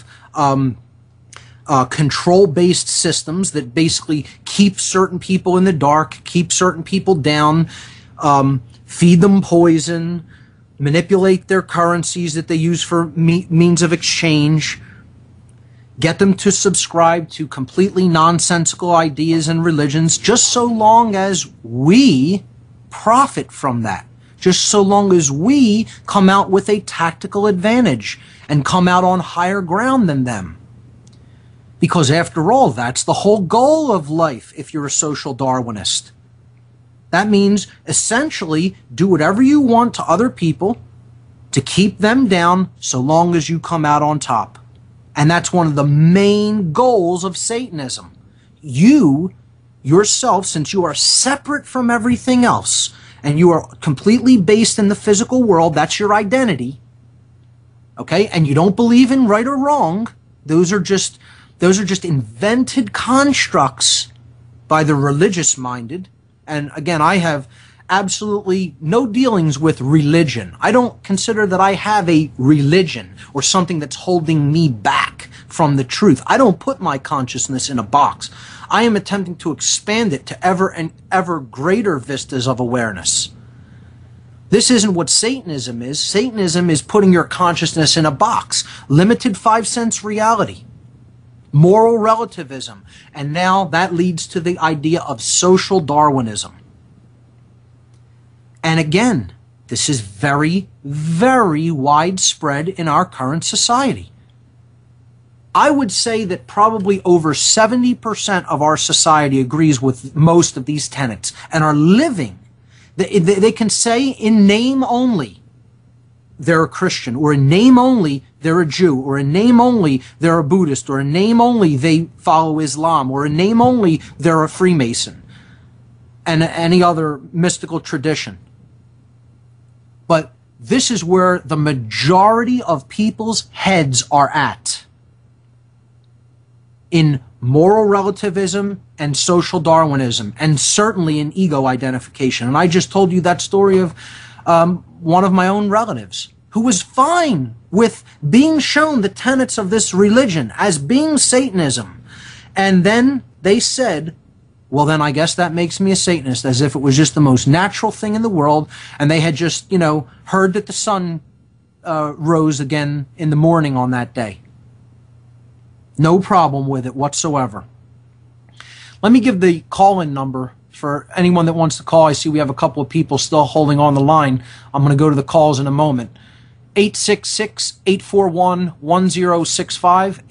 control-based systems that basically keep certain people in the dark, keep certain people down, feed them poison, manipulate their currencies that they use for means of exchange, get them to subscribe to completely nonsensical ideas and religions, just so long as we profit from that, just so long as we come out with a tactical advantage and come out on higher ground than them. Because after all, that's the whole goal of life if you're a social Darwinist. That means essentially do whatever you want to other people to keep them down so long as you come out on top. And that's one of the main goals of Satanism. You, yourself, since you are separate from everything else, and you are completely based in the physical world, that's your identity, okay? And you don't believe in right or wrong. Those are just invented constructs by the religious-minded. And again, I have absolutely no dealings with religion. I don't consider that I have a religion or something that's holding me back from the truth. I don't put my consciousness in a box. I am attempting to expand it to ever and ever greater vistas of awareness. This isn't what Satanism is. Satanism is putting your consciousness in a box. Limited 5-sense reality. Moral relativism. And now that leads to the idea of social Darwinism. And again, this is very, very widespread in our current society. I would say that probably over 70% of our society agrees with most of these tenets and are living. They can say in name only they're a Christian, or in name only they're a Jew, or in name only they're a Buddhist, or in name only they follow Islam, or in name only they're a Freemason, and any other mystical tradition. But this is where the majority of people's heads are at. In moral relativism and social Darwinism, and certainly in ego identification. And I just told you that story of one of my own relatives who was fine with being shown the tenets of this religion as being Satanism. And then they said, well, then I guess that makes me a Satanist, as if it was just the most natural thing in the world, and they had just, heard that the sun rose again in the morning on that day. No problem with it whatsoever. Let me give the call-in number for anyone that wants to call. I see we have a couple of people still holding on the line. I'm going to go to the calls in a moment. 866-841-1065,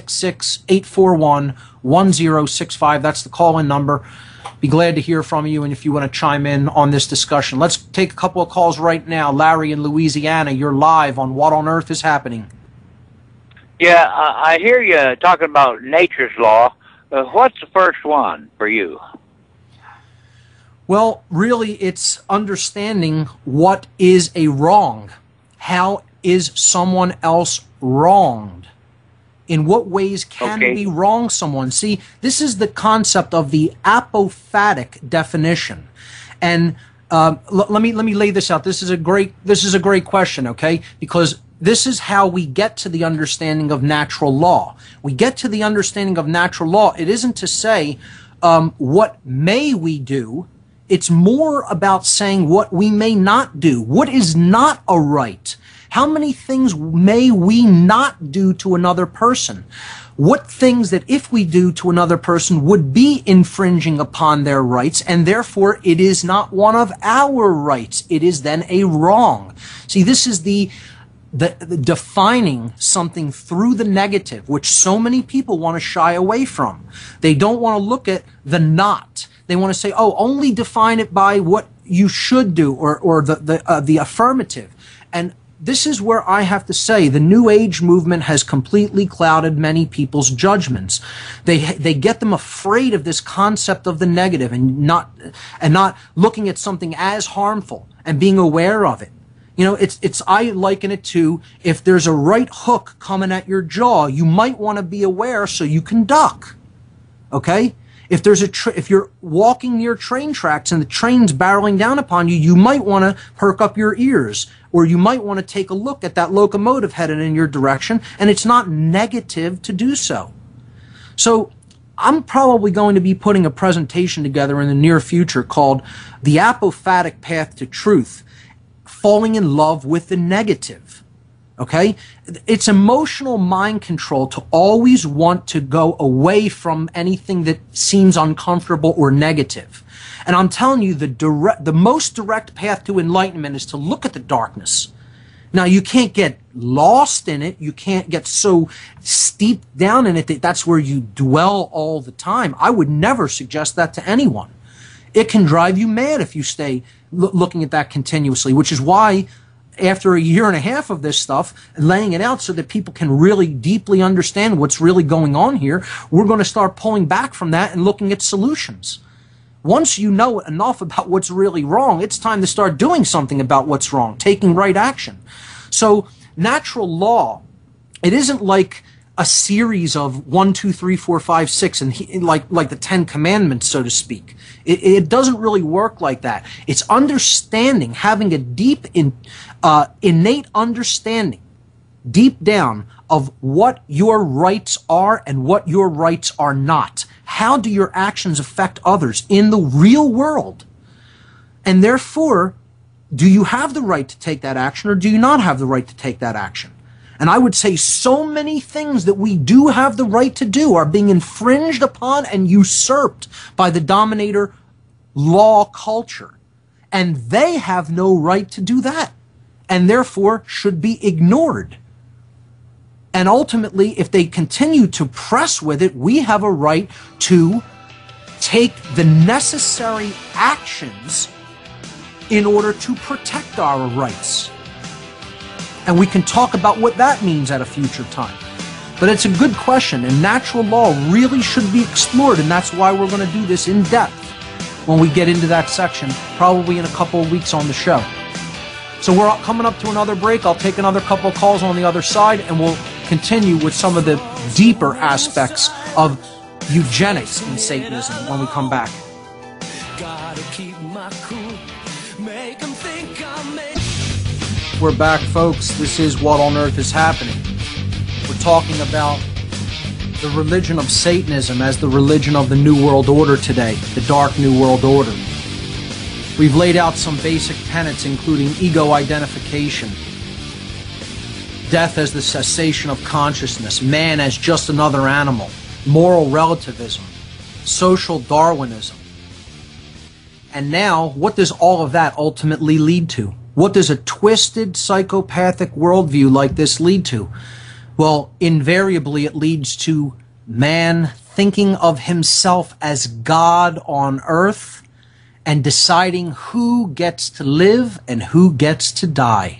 866-841-1065. That's the call-in number. Be glad to hear from you, and if you want to chime in on this discussion. Let's take a couple of calls right now. Larry in Louisiana, you're live on What on Earth is Happening. Yeah, I hear you talking about nature's law. What's the first one for you? Well, really, it's understanding what is a wrong. How is someone else wronged? In what ways can we wrong someone? See, this is the concept of the apophatic definition. And let me lay this out. This is a great question, okay? Because this is how we get to the understanding of natural law. We get to the understanding of natural law. It isn't to say what may we do. It's more about saying what we may not do. What is not a right? How many things may we not do to another person? What things that if we do to another person would be infringing upon their rights, and therefore it is not one of our rights. It is then a wrong. See, this is the defining something through the negative, which so many people want to shy away from. They don't want to look at the not. They want to say, oh, only define it by what you should do, or the affirmative. And this is where I have to say the New Age movement has completely clouded many people's judgments. They get them afraid of this concept of the negative and not looking at something as harmful and being aware of it. I liken it to, if there's a right hook coming at your jaw, you might want to be aware so you can duck. Okay? If you're walking near train tracks and the train's barreling down upon you, you might want to perk up your ears, or you might want to take a look at that locomotive headed in your direction, and it's not negative to do so. So I'm probably going to be putting a presentation together in the near future called The Apophatic Path to Truth, Falling in Love with the Negative. Okay? It's emotional mind control to always want to go away from anything that seems uncomfortable or negative. And I'm telling you, the most direct path to enlightenment is to look at the darkness. Now, you can't get lost in it. You can't get so steeped down in it that that's where you dwell all the time. I would never suggest that to anyone. It can drive you mad if you stay looking at that continuously, which is why after a year and a half of this stuff, laying it out so that people can really deeply understand what's really going on here, we're going to start pulling back from that and looking at solutions. Once you know enough about what's really wrong, it's time to start doing something about what's wrong, taking right action. So natural law, it isn't like a series of 1, 2, 3, 4, 5, 6, and like the 10 Commandments, so to speak. It doesn't really work like that. It's understanding, having a deep, innate understanding, deep down, of what your rights are and what your rights are not. How do your actions affect others in the real world? And therefore, do you have the right to take that action, or do you not have the right to take that action? And I would say so many things that we do have the right to do are being infringed upon and usurped by the dominator law culture. And they have no right to do that, and therefore should be ignored. And ultimately, if they continue to press with it, we have a right to take the necessary actions in order to protect our rights. And we can talk about what that means at a future time. But it's a good question, and natural law really should be explored, and that's why we're going to do this in depth when we get into that section, probably in a couple of weeks on the show. So we're coming up to another break. I'll take another couple of calls on the other side, and we'll continue with some of the deeper aspects of eugenics in Satanism when we come back. Gotta keep my cool, make 'em think I'm it. We're back, folks. This is What on Earth is Happening. We're talking about the religion of Satanism as the religion of the New World Order today, the Dark New World Order. We've laid out some basic tenets, including ego identification, death as the cessation of consciousness, man as just another animal, moral relativism, social Darwinism. And now, what does all of that ultimately lead to? What does a twisted psychopathic worldview like this lead to? Well, invariably it leads to man thinking of himself as God on earth and deciding who gets to live and who gets to die.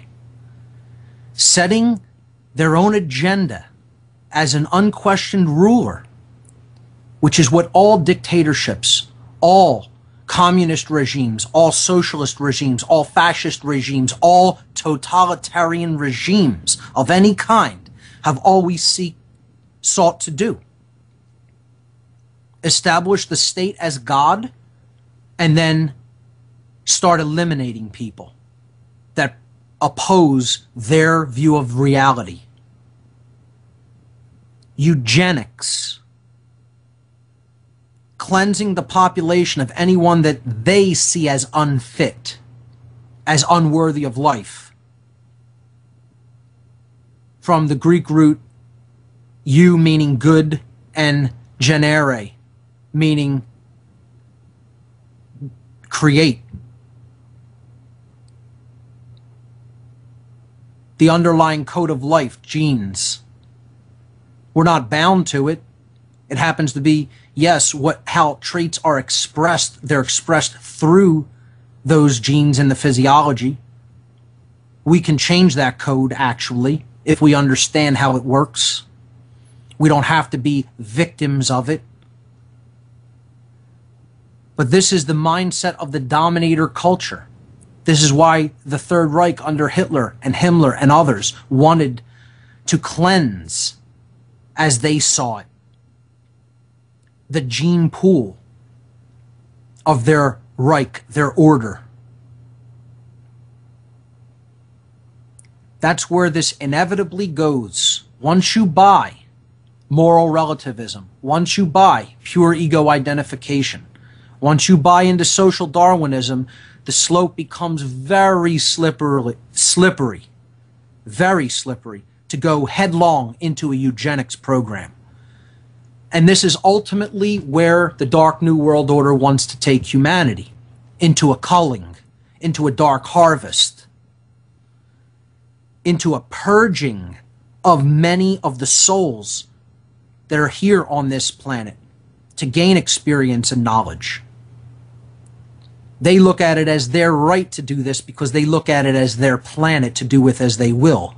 Setting their own agenda as an unquestioned ruler, which is what all dictatorships, all communist regimes, all socialist regimes, all fascist regimes, all totalitarian regimes of any kind have always sought to do. Establish the state as God and then start eliminating people that oppose their view of reality. Eugenics. Cleansing the population of anyone that they see as unfit, as unworthy of life. From the Greek root eu meaning good and genere meaning create. The underlying code of life, genes. We're not bound to it. It happens to be, yes, how traits are expressed. They're expressed through those genes in the physiology. We can change that code, actually, if we understand how it works. We don't have to be victims of it. But this is the mindset of the dominator culture. This is why the Third Reich under Hitler and Himmler and others wanted to cleanse as they saw it. the gene pool of their Reich, their order. That's where this inevitably goes. Once you buy moral relativism, once you buy pure ego identification, once you buy into social Darwinism, the slope becomes very slippery, very slippery to go headlong into a eugenics program. And this is ultimately where the Dark New World Order wants to take humanity, into a culling, into a dark harvest, into a purging of many of the souls that are here on this planet to gain experience and knowledge. They look at it as their right to do this because they look at it as their planet to do with as they will.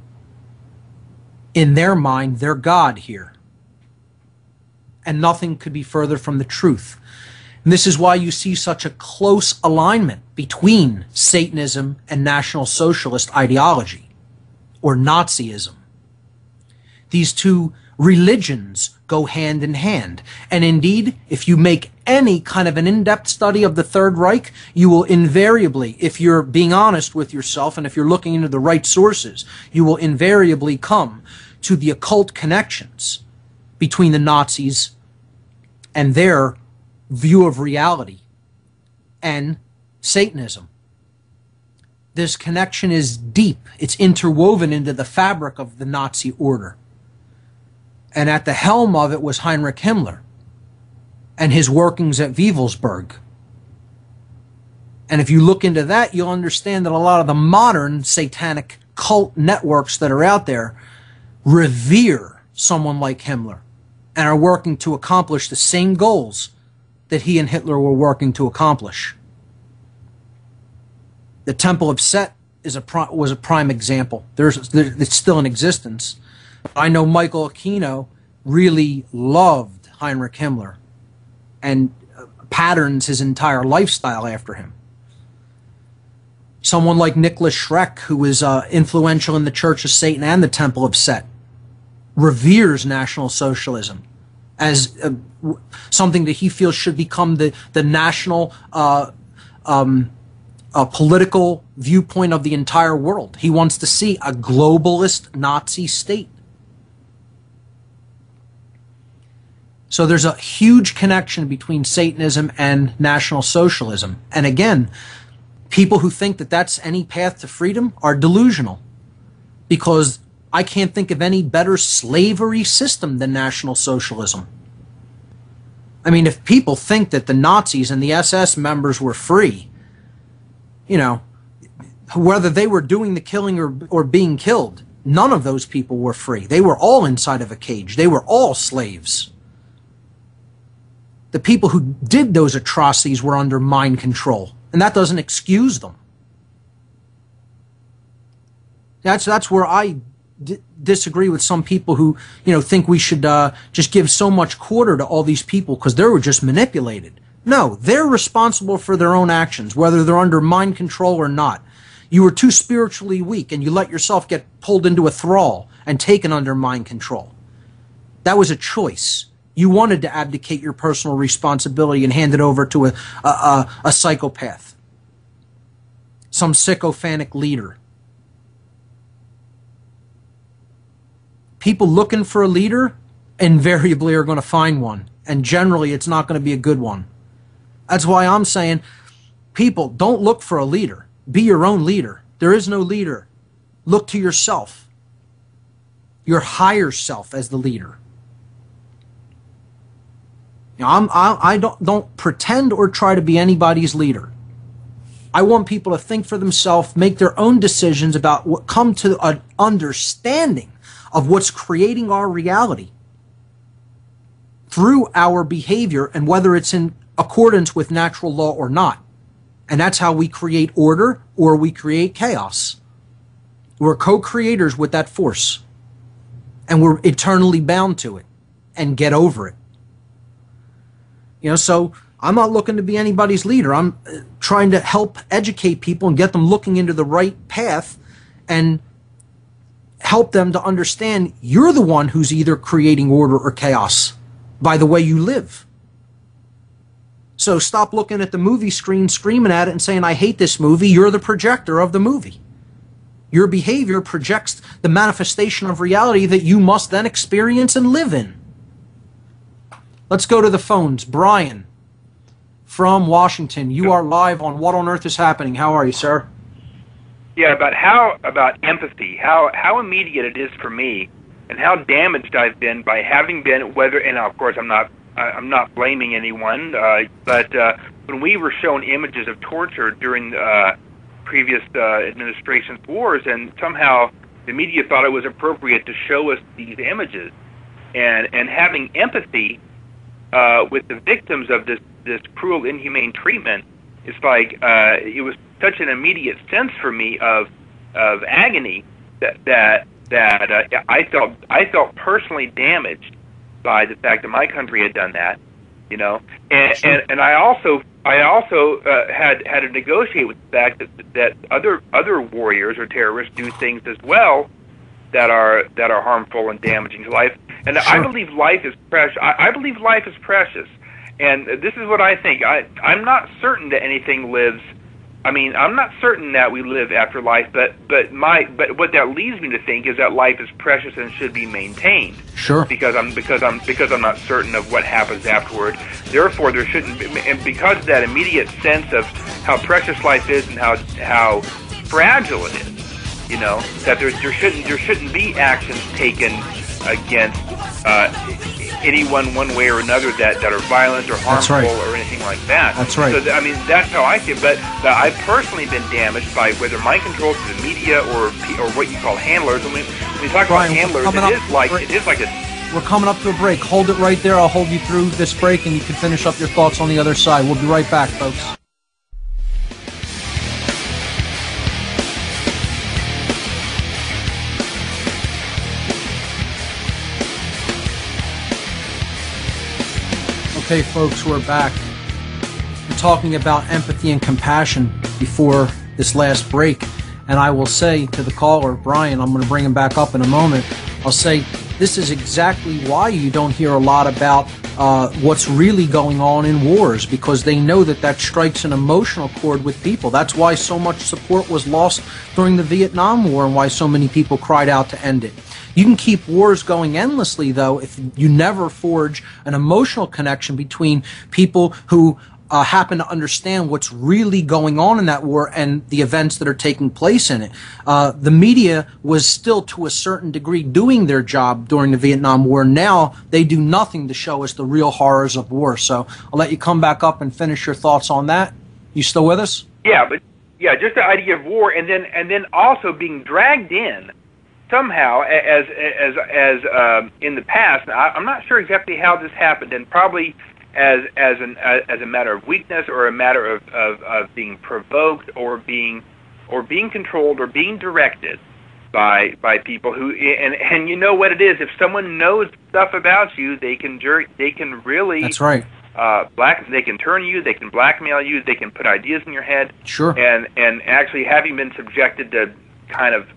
In their mind, they're God here. And nothing could be further from the truth. And this is why you see such a close alignment between Satanism and National Socialist ideology, or Nazism. These two religions go hand in hand. And indeed, if you make any kind of an in-depth study of the Third Reich, you will invariably, if you're being honest with yourself and if you're looking into the right sources, you will invariably come to the occult connections between the Nazis and their view of reality and Satanism. This connection is deep. It's interwoven into the fabric of the Nazi order. And at the helm of it was Heinrich Himmler and his workings at Wewelsburg. And if you look into that, you'll understand that a lot of the modern satanic cult networks that are out there revere someone like Himmler and are working to accomplish the same goals that he and Hitler were working to accomplish. The Temple of Set was a prime example. It's still in existence. I know Michael Aquino really loved Heinrich Himmler and patterns his entire lifestyle after him. Someone like Nicholas Schreck, who was influential in the Church of Satan and the Temple of Set, reveres National Socialism as something that he feels should become the national political viewpoint of the entire world. He wants to see a globalist Nazi state. So there's a huge connection between Satanism and National Socialism. And again, people who think that that's any path to freedom are delusional, because I can't think of any better slavery system than National Socialism. I mean, if people think that the Nazis and the SS members were free, you know, whether they were doing the killing or being killed, none of those people were free. They were all inside of a cage. They were all slaves. The people who did those atrocities were under mind control, and that doesn't excuse them. That's where I disagree with some people who, you know, think we should just give so much quarter to all these people because they were just manipulated. No, they're responsible for their own actions, whether they're under mind control or not. You were too spiritually weak, and you let yourself get pulled into a thrall and taken under mind control. That was a choice. You wanted to abdicate your personal responsibility and hand it over to a psychopath, some sycophantic leader. People looking for a leader invariably are going to find one, and generally it's not going to be a good one. That's why I'm saying, people, don't look for a leader. Be your own leader. There is no leader. Look to yourself, your higher self as the leader. You know, I don't pretend or try to be anybody's leader. I want people to think for themselves, make their own decisions about what, come to an understanding of what's creating our reality through our behavior and whether it's in accordance with natural law or not. And that's how we create order or we create chaos. We're co-creators with that force, and we're eternally bound to it and get over it. You know, so I'm not looking to be anybody's leader. I'm trying to help educate people and get them looking into the right path and help them to understand you're the one who's either creating order or chaos. by the way you live. So stop looking at the movie screen, screaming at it and saying, I hate this movie. You're the projector of the movie. Your behavior projects the manifestation of reality that you must then experience and live in. Let's go to the phones. Brian from Washington, you are live on What on Earth is Happening. How are you, sir? Yeah, about empathy, how immediate it is for me, and how damaged I've been by having been, whether, and of course I'm not blaming anyone, but when we were shown images of torture during previous administration's wars, and somehow the media thought it was appropriate to show us these images, and having empathy with the victims of this cruel, inhumane treatment, it's like it was such an immediate sense for me of agony that I felt personally damaged by the fact that my country had done that, you know, and I also had to negotiate with the fact that other warriors or terrorists do things as well that are harmful and damaging to life. And I believe life is precious. I believe life is precious, and this is what I think. I'm not certain that anything lives. I mean, I'm not certain that we live after life, but what that leads me to think is that life is precious and should be maintained. Sure. Because I'm not certain of what happens afterward. Therefore, there shouldn't be, and because of that immediate sense of how precious life is and how fragile it is, you know, that there shouldn't be actions taken against anyone one way or another that are violent or harmful or anything like that. That's right. So, I mean, that's how I feel. But I've personally been damaged by whether mind control to the media or what you call handlers. I mean, when you talk Brian, about handlers, it is like a... We're coming up to a break. Hold it right there. I'll hold you through this break, and you can finish up your thoughts on the other side. We'll be right back, folks. Okay, folks, we're back. We're talking about empathy and compassion before this last break. And I will say to the caller, Brian, I'm going to bring him back up in a moment. I'll say this is exactly why you don't hear a lot about what's really going on in wars, because they know that strikes an emotional chord with people. That's why so much support was lost during the Vietnam War and why so many people cried out to end it. You can keep wars going endlessly, though, if you never forge an emotional connection between people who happen to understand what's really going on in that war and the events that are taking place in it. The media was still, to a certain degree, doing their job during the Vietnam War. Now they do nothing to show us the real horrors of war. So I'll let you come back up and finish your thoughts on that. You still with us? Yeah, but just the idea of war, and then also being dragged in somehow, as in the past. I'm not sure exactly how this happened, and probably as a matter of weakness or a matter of being provoked or being controlled or being directed by people who, and you know what it is. If someone knows stuff about you, they can really. That's right. They can turn you, they can blackmail you, they can put ideas in your head. Sure. And actually, having been subjected to kind of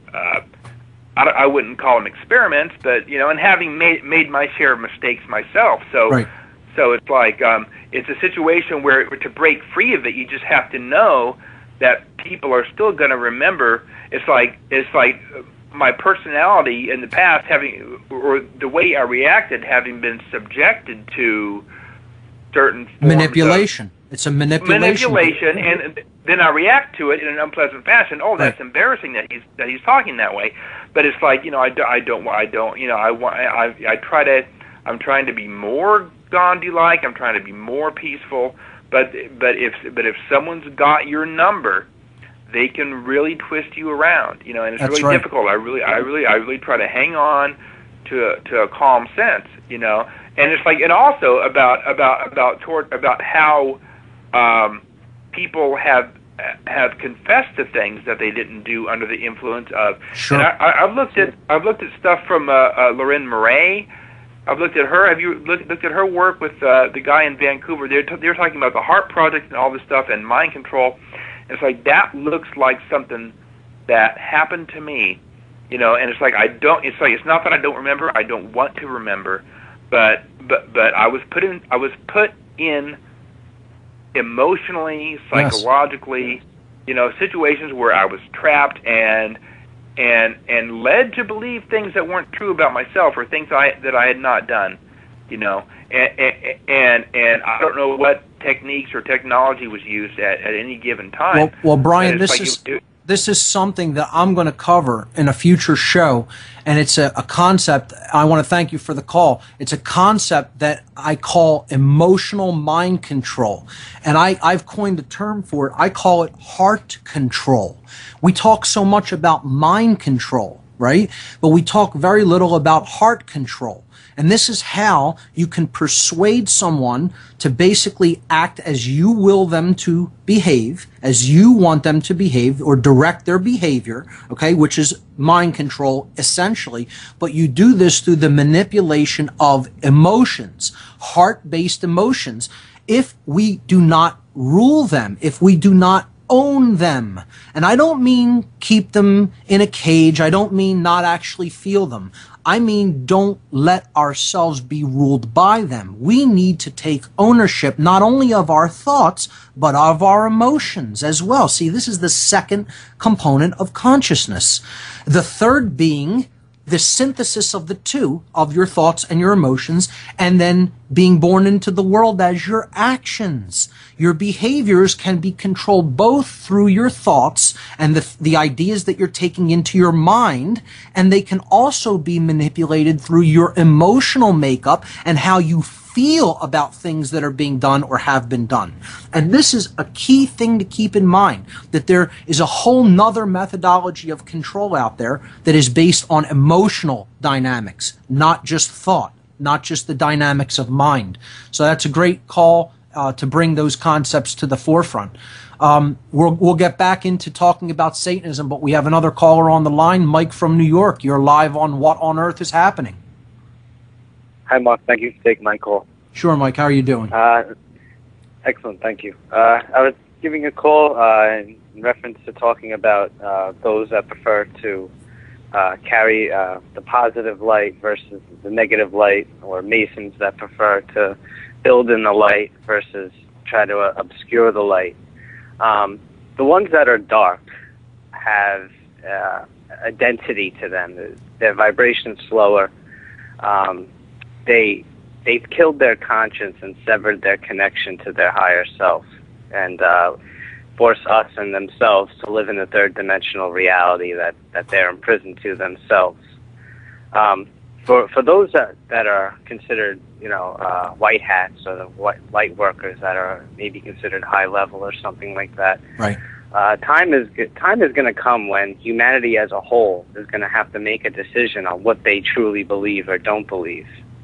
I wouldn't call them experiments, but and having made my share of mistakes myself. So right. So it's like it's a situation where to break free of it, you just have to know that people are still going to remember. It's like my personality in the past, or the way I reacted, having been subjected to certain forms manipulation. It's a manipulation, and then I react to it in an unpleasant fashion. Oh, that's embarrassing that he's talking that way. But it's like I'm trying to be more Gandhi-like. I'm trying to be more peaceful. But if someone's got your number, they can really twist you around. And it's That's really right. difficult. I really try to hang on to a calm sense. And it's like, and also about how people have confessed to things that they didn't do under the influence of. Sure. And I've looked at stuff from Lorraine Murray. I've looked at her. Have you looked at her work with the guy in Vancouver? They're talking about the Heart Project and all this stuff and mind control. And it's like that looks like something that happened to me. And it's like it's not that I don't remember. I don't want to remember. but I was put in emotionally, psychologically, situations where I was trapped and led to believe things that weren't true about myself or things that I had not done, and I don't know what techniques or technology was used at any given time. Well, Brian, this is something that I'm going to cover in a future show, and it's a concept. I want to thank you for the call. It's a concept that I call emotional mind control, and I've coined a term for it. I call it heart control. We talk so much about mind control, right? But we talk very little about heart control. And this is how you can persuade someone to basically act as you will them to behave, as you want them to behave, or direct their behavior, okay, which is mind control essentially. But you do this through the manipulation of emotions, heart-based emotions. If we do not rule them, if we do not own them. And I don't mean keep them in a cage. I don't mean not actually feel them. I mean don't let ourselves be ruled by them. We need to take ownership not only of our thoughts, but of our emotions as well. See, this is the second component of consciousness. The third being the synthesis of the two, of your thoughts and your emotions, and then being born into the world as your actions. Your behaviors can be controlled both through your thoughts and the ideas that you're taking into your mind, and they can also be manipulated through your emotional makeup and how you feel about things that are being done or have been done. And this is a key thing to keep in mind, that there is a whole nother methodology of control out there that is based on emotional dynamics, not just thought, not just the dynamics of mind. So that's a great call to bring those concepts to the forefront. We'll get back into talking about Satanism, but we have another caller on the line, Mike from New York. You're live on What on Earth is Happening. Hi, Mark. Thank you for taking my call. Sure, Mike. How are you doing? Excellent. Thank you. I was giving a call in reference to talking about those that prefer to carry the positive light versus the negative light, or Masons that prefer to build in the light versus try to obscure the light. The ones that are dark have a density to them. Their vibration's slower. They've killed their conscience and severed their connection to their higher self, and force us and themselves to live in a third dimensional reality that they're imprisoned to themselves. For those that are considered, white hats, or the light workers that are maybe considered high level or something like that, right? Time is going to come when humanity as a whole is going to have to make a decision on what they truly believe or don't believe.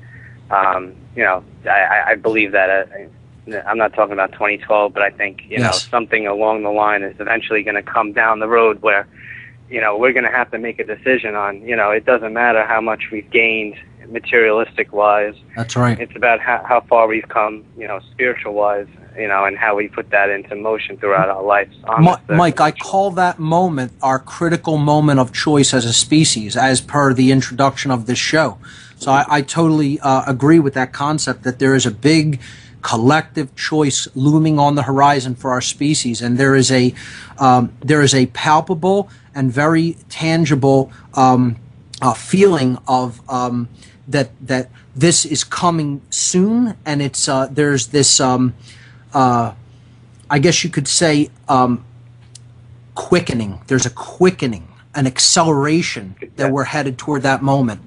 I believe that I'm not talking about 2012, but I think something along the line is eventually going to come down the road where we're going to have to make a decision on, it doesn't matter how much we've gained materialistic wise. That's right. It's about how far we've come, spiritual wise, and how we put that into motion throughout our lives. Mike, I call that moment our critical moment of choice as a species, as per the introduction of this show. So I totally agree with that concept, that there is a big collective choice looming on the horizon for our species, and there is a palpable and very tangible feeling of that this is coming soon, and it's there's this I guess you could say quickening. There's a quickening, an acceleration that we're headed toward that moment.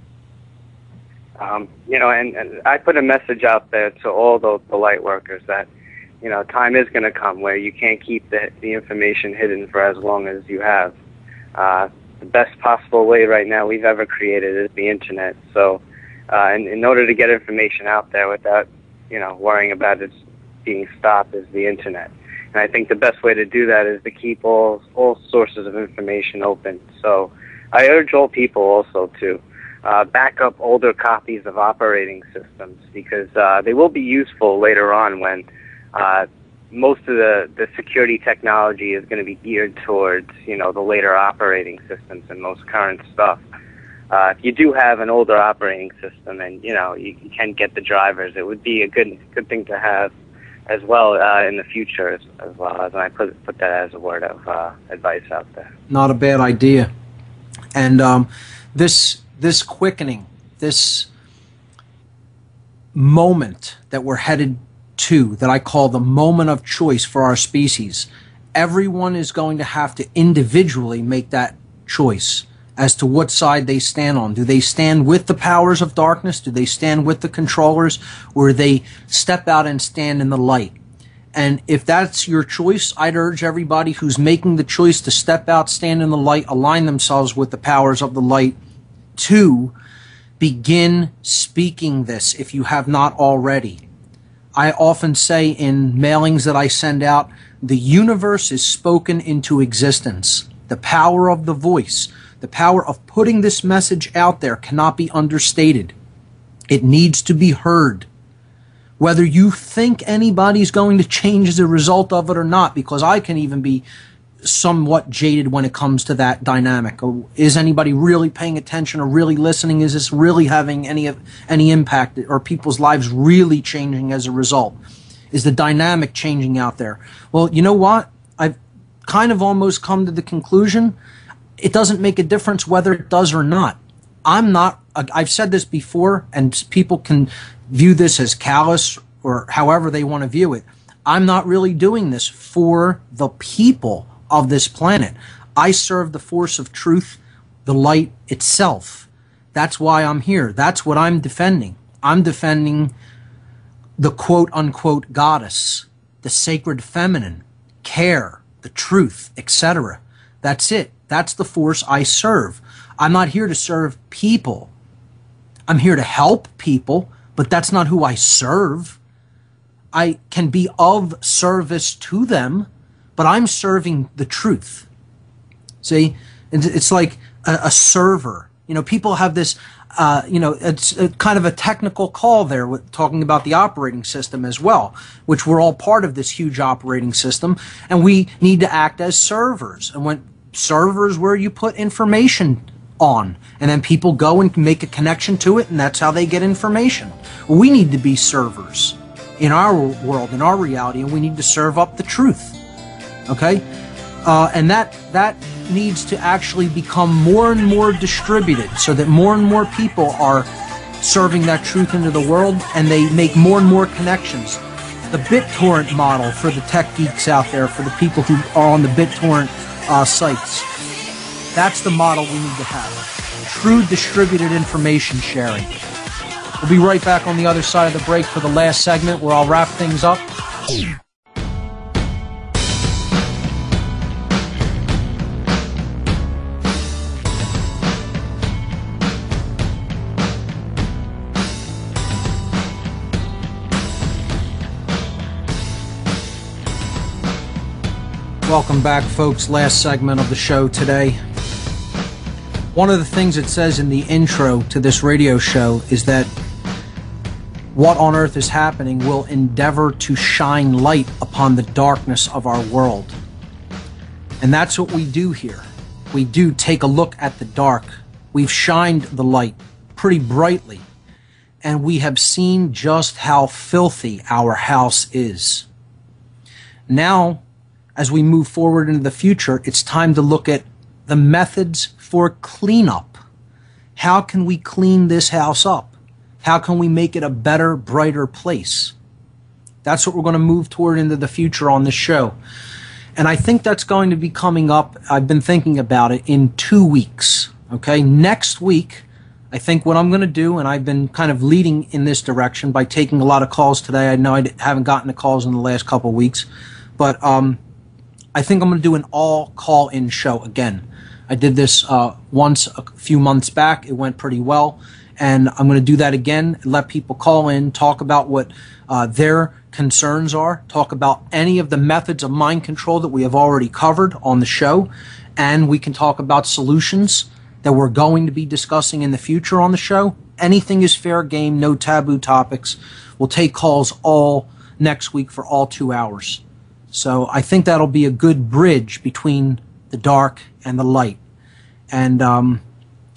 And I put a message out there to all the light workers that, time is going to come where you can't keep the information hidden for as long as you have. The best possible way right now we've ever created is the internet. So, in order to get information out there without, worrying about it being stopped, is the internet. And I think the best way to do that is to keep all sources of information open. So, I urge all people also to back up older copies of operating systems, because they will be useful later on when most of the security technology is going to be geared towards, the later operating systems and most current stuff. if you do have an older operating system and, you know, you can get the drivers, it would be a good thing to have as well in the future as well. As I put that as a word of advice out there. Not a bad idea. And this quickening, this moment that we're headed to, that I call the moment of choice for our species, everyone is going to have to individually make that choice as to what side they stand on. Do they stand with the powers of darkness? Do they stand with the controllers? Or they step out and stand in the light? And if that's your choice, I'd urge everybody who's making the choice to step out, stand in the light, align themselves with the powers of the light, to begin speaking this if you have not already. I often say in mailings that I send out, the universe is spoken into existence. The power of the voice, the power of putting this message out there cannot be understated. It needs to be heard. Whether you think anybody's going to change as a result of it or not, because I can even be somewhat jaded when it comes to that dynamic. Is anybody really paying attention or really listening? Is this really having any impact? Are people's lives really changing as a result? Is the dynamic changing out there? Well, you know what? I've kind of almost come to the conclusion it doesn't make a difference whether it does or not. I've said this before, and people can view this as callous or however they want to view it. I'm not really doing this for the people of this planet. I serve the force of truth, the light itself. That's why I'm here. That's what I'm defending. I'm defending the quote-unquote goddess, the sacred feminine, care, the truth, etc. That's it. That's the force I serve. I'm not here to serve people. I'm here to help people, but that's not who I serve. I can be of service to them, but I'm serving the truth. See, it's like a server. You know, people have this, it's a kind of a technical call there with talking about the operating system as well, which we're all part of this huge operating system, and we need to act as servers. And when servers, where you put information on, and then people go and make a connection to it, and that's how they get information. We need to be servers in our world, in our reality, and we need to serve up the truth. Okay? And that needs to actually become more and more distributed so that more and more people are serving that truth into the world, and they make more and more connections. The BitTorrent model for the tech geeks out there, for the people who are on the BitTorrent sites. That's the model we need to have. True distributed information sharing. We'll be right back on the other side of the break for the last segment where I'll wrap things up. Welcome back, folks. Last segment of the show today. One of the things it says in the intro to this radio show is that what on earth is happening will endeavor to shine light upon the darkness of our world. And that's what we do here. We do take a look at the dark. We've shined the light pretty brightly, and we have seen just how filthy our house is. Now, as we move forward into the future, it's time to look at the methods for cleanup. How can we clean this house up? How can we make it a better, brighter place? That's what we're going to move toward into the future on this show. And I think that's going to be coming up, I've been thinking about it, in 2 weeks. Okay, next week, I think what I'm going to do, and I've been kind of leading in this direction by taking a lot of calls today. I know I haven't gotten the calls in the last couple of weeks, but I think I'm going to do an all call-in show again. I did this once a few months back. It went pretty well. And I'm going to do that again, let people call in, talk about what their concerns are, talk about any of the methods of mind control that we have already covered on the show, and we can talk about solutions that we're going to be discussing in the future on the show. Anything is fair game, no taboo topics. We'll take calls all next week for all 2 hours. So I think that'll be a good bridge between the dark and the light. And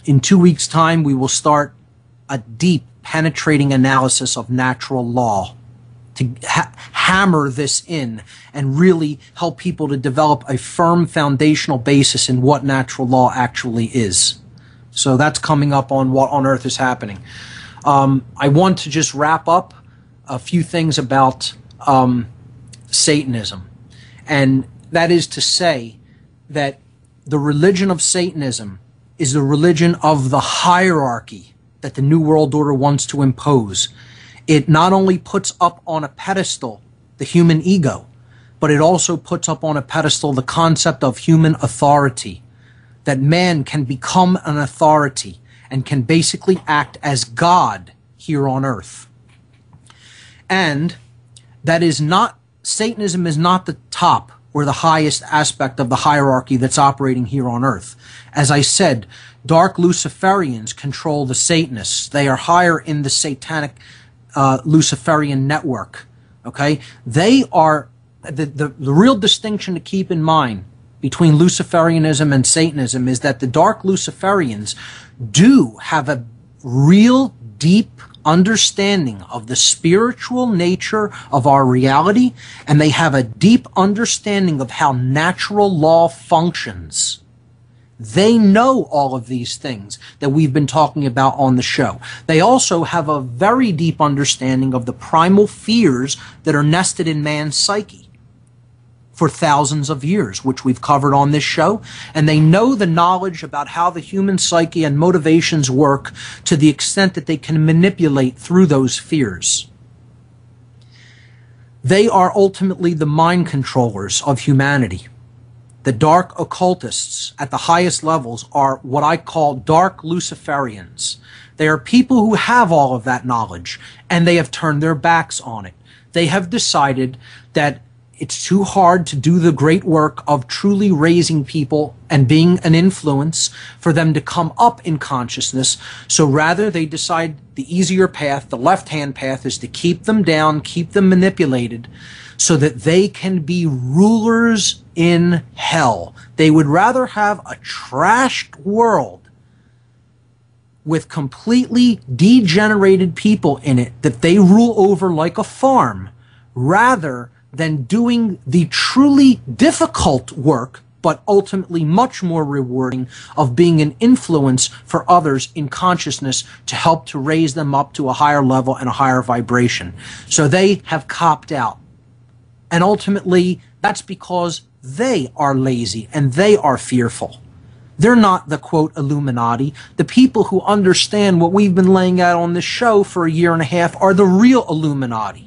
In 2 weeks' time, we will start a deep, penetrating analysis of natural law to hammer this in and really help people to develop a firm foundational basis in what natural law actually is. So that's coming up on What on Earth is Happening. I want to just wrap up a few things about Satanism. And that is to say that the religion of Satanism is the religion of the hierarchy that the New World Order wants to impose. It not only puts up on a pedestal the human ego, but it also puts up on a pedestal the concept of human authority, that man can become an authority and can basically act as God here on earth. And that is not, Satanism is not the top or the highest aspect of the hierarchy that's operating here on earth. As I said, dark Luciferians control the Satanists. They are higher in the satanic Luciferian network. Okay? They are, the real distinction to keep in mind between Luciferianism and Satanism is that the dark Luciferians do have a real deep understanding of the spiritual nature of our reality, and they have a deep understanding of how natural law functions. They know all of these things that we've been talking about on the show. They also have a very deep understanding of the primal fears that are nested in man's psyche for thousands of years, which we've covered on this show, and they know the knowledge about how the human psyche and motivations work to the extent that they can manipulate through those fears. They are ultimately the mind controllers of humanity. The dark occultists at the highest levels are what I call dark Luciferians. They are people who have all of that knowledge, and they have turned their backs on it. They have decided that it's too hard to do the great work of truly raising people and being an influence for them to come up in consciousness. So rather, they decide the easier path, the left-hand path, is to keep them down, keep them manipulated, so that they can be rulers in hell. They would rather have a trashed world with completely degenerated people in it that they rule over like a farm, rather than doing the truly difficult work, but ultimately much more rewarding, of being an influence for others in consciousness to help to raise them up to a higher level and a higher vibration. So they have copped out. And ultimately, that's because they are lazy and they are fearful. They're not the, quote, Illuminati. The people who understand what we've been laying out on this show for a year and a half are the real Illuminati.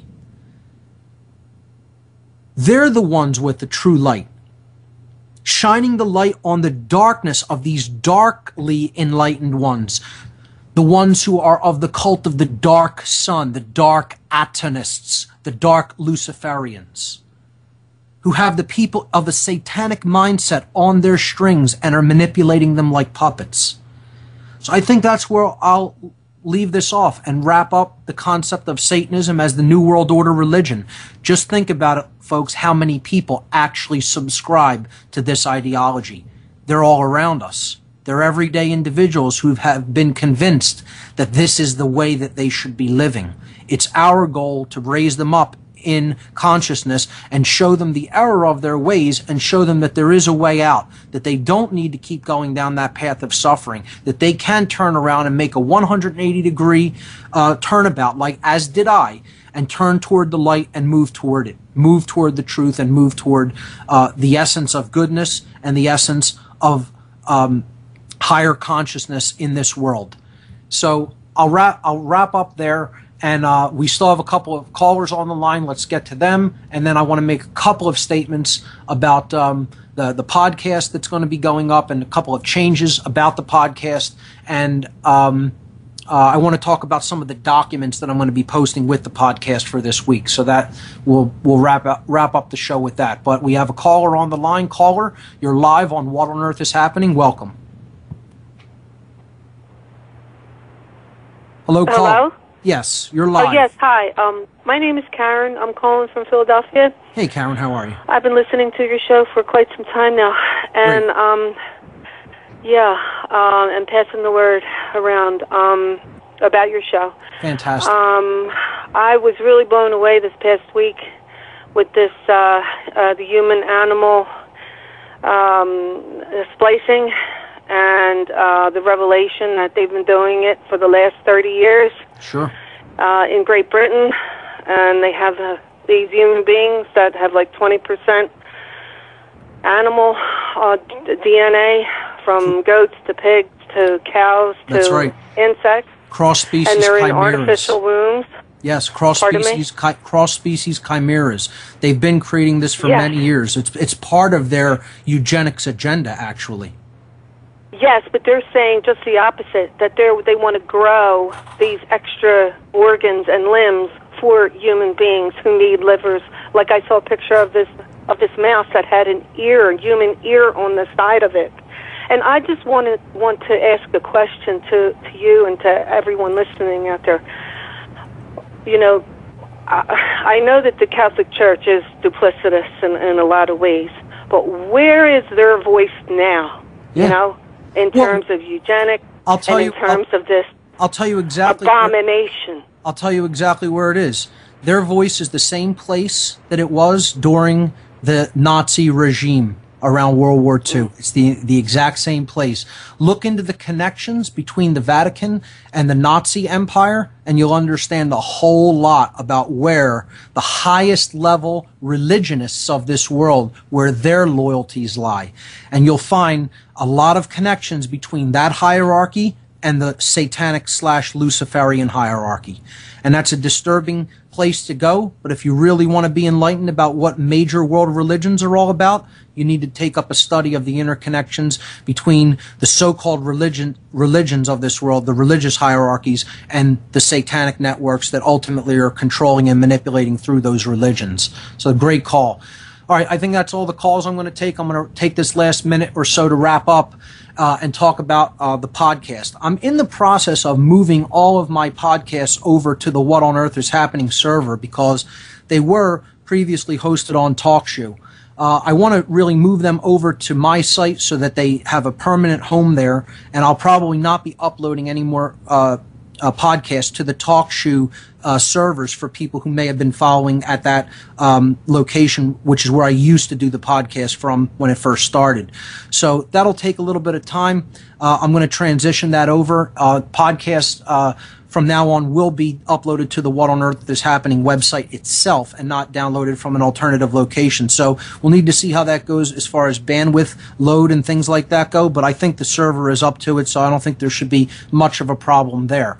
They're the ones with the true light, shining the light on the darkness of these darkly enlightened ones, the ones who are of the cult of the dark sun, the dark Atonists, the dark Luciferians, who have the people of a satanic mindset on their strings and are manipulating them like puppets. So I think that's where I'll leave this off and wrap up the concept of Satanism as the New World Order religion. Just think about it, folks, how many people actually subscribe to this ideology. They're all around us. They're everyday individuals who have been convinced that this is the way that they should be living. It's our goal to raise them up in consciousness and show them the error of their ways and show them that there is a way out, that they don't need to keep going down that path of suffering, that they can turn around and make a 180-degree turnabout, like as did I, and turn toward the light and move toward it, move toward the truth, and move toward the essence of goodness and the essence of higher consciousness in this world. So I'll wrap up there. And we still have a couple of callers on the line. Let's get to them. And then I want to make a couple of statements about the podcast that's going to be going up and a couple of changes about the podcast. And I want to talk about some of the documents that I'm going to be posting with the podcast for this week. So that we'll wrap up the show with that. But we have a caller on the line. Caller, you're live on What on Earth is Happening. Welcome. Hello, caller. Hello? Yes, you're live. Oh, yes, hi. My name is Karen. I'm calling from Philadelphia. Hey, Karen, how are you? I've been listening to your show for quite some time now. And, Yeah, and passing the word around about your show. Fantastic. I was really blown away this past week with this the human-animal splicing and the revelation that they've been doing it for the last 30 years. Sure. In Great Britain, and they have these human beings that have like 20% animal DNA, from goats to pigs to cows to insects. Cross-species and they're chimeras. In artificial wombs. Yes, cross-species chimeras. They've been creating this for many years. It's part of their eugenics agenda, actually. Yes, but they're saying just the opposite, that they want to grow these extra organs and limbs for human beings who need livers. Like I saw a picture of this mouse that had an ear, a human ear on the side of it. And I just want to ask a question to you and to everyone listening out there. You know, I know that the Catholic Church is duplicitous in a lot of ways, but where is their voice now? Yeah. You know, in terms of eugenics, I'll tell you exactly abomination. I'll tell you exactly where it is. Their voice is the same place that it was during the Nazi regime around World War II. It's the exact same place. Look into the connections between the Vatican and the Nazi Empire, and you'll understand a whole lot about where the highest level religionists of this world, where their loyalties lie. And you'll find a lot of connections between that hierarchy and the satanic/Luciferian hierarchy. And that's a disturbing place to go, but if you really want to be enlightened about what major world religions are all about, you need to take up a study of the interconnections between the so-called religions of this world, the religious hierarchies, and the satanic networks that ultimately are controlling and manipulating through those religions. So great call. All right, I think that's all the calls I'm going to take. I'm going to take this last minute or so to wrap up and talk about the podcast. I'm in the process of moving all of my podcasts over to the What on Earth is Happening server because they were previously hosted on TalkShoe. I want to really move them over to my site so that they have a permanent home there, and I'll probably not be uploading any more podcasts to the TalkShoe servers for people who may have been following at that location, which is where I used to do the podcast from when it first started. So that'll take a little bit of time. I'm going to transition that over. Podcast from now on will be uploaded to the What on Earth is Happening website itself and not downloaded from an alternative location. So we'll need to see how that goes as far as bandwidth load and things like that go, but I think the server is up to it, so I don't think there should be much of a problem there.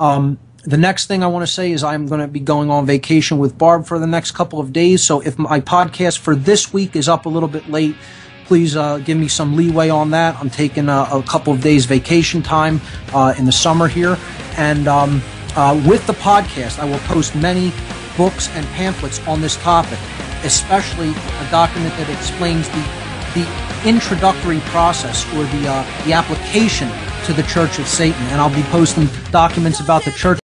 The next thing I want to say is I'm going to be going on vacation with Barb for the next couple of days, so if my podcast for this week is up a little bit late, please give me some leeway on that. I'm taking a couple of days vacation time in the summer here. And with the podcast, I will post many books and pamphlets on this topic, especially a document that explains the introductory process or the application to the Church of Satan. And I'll be posting documents about the Church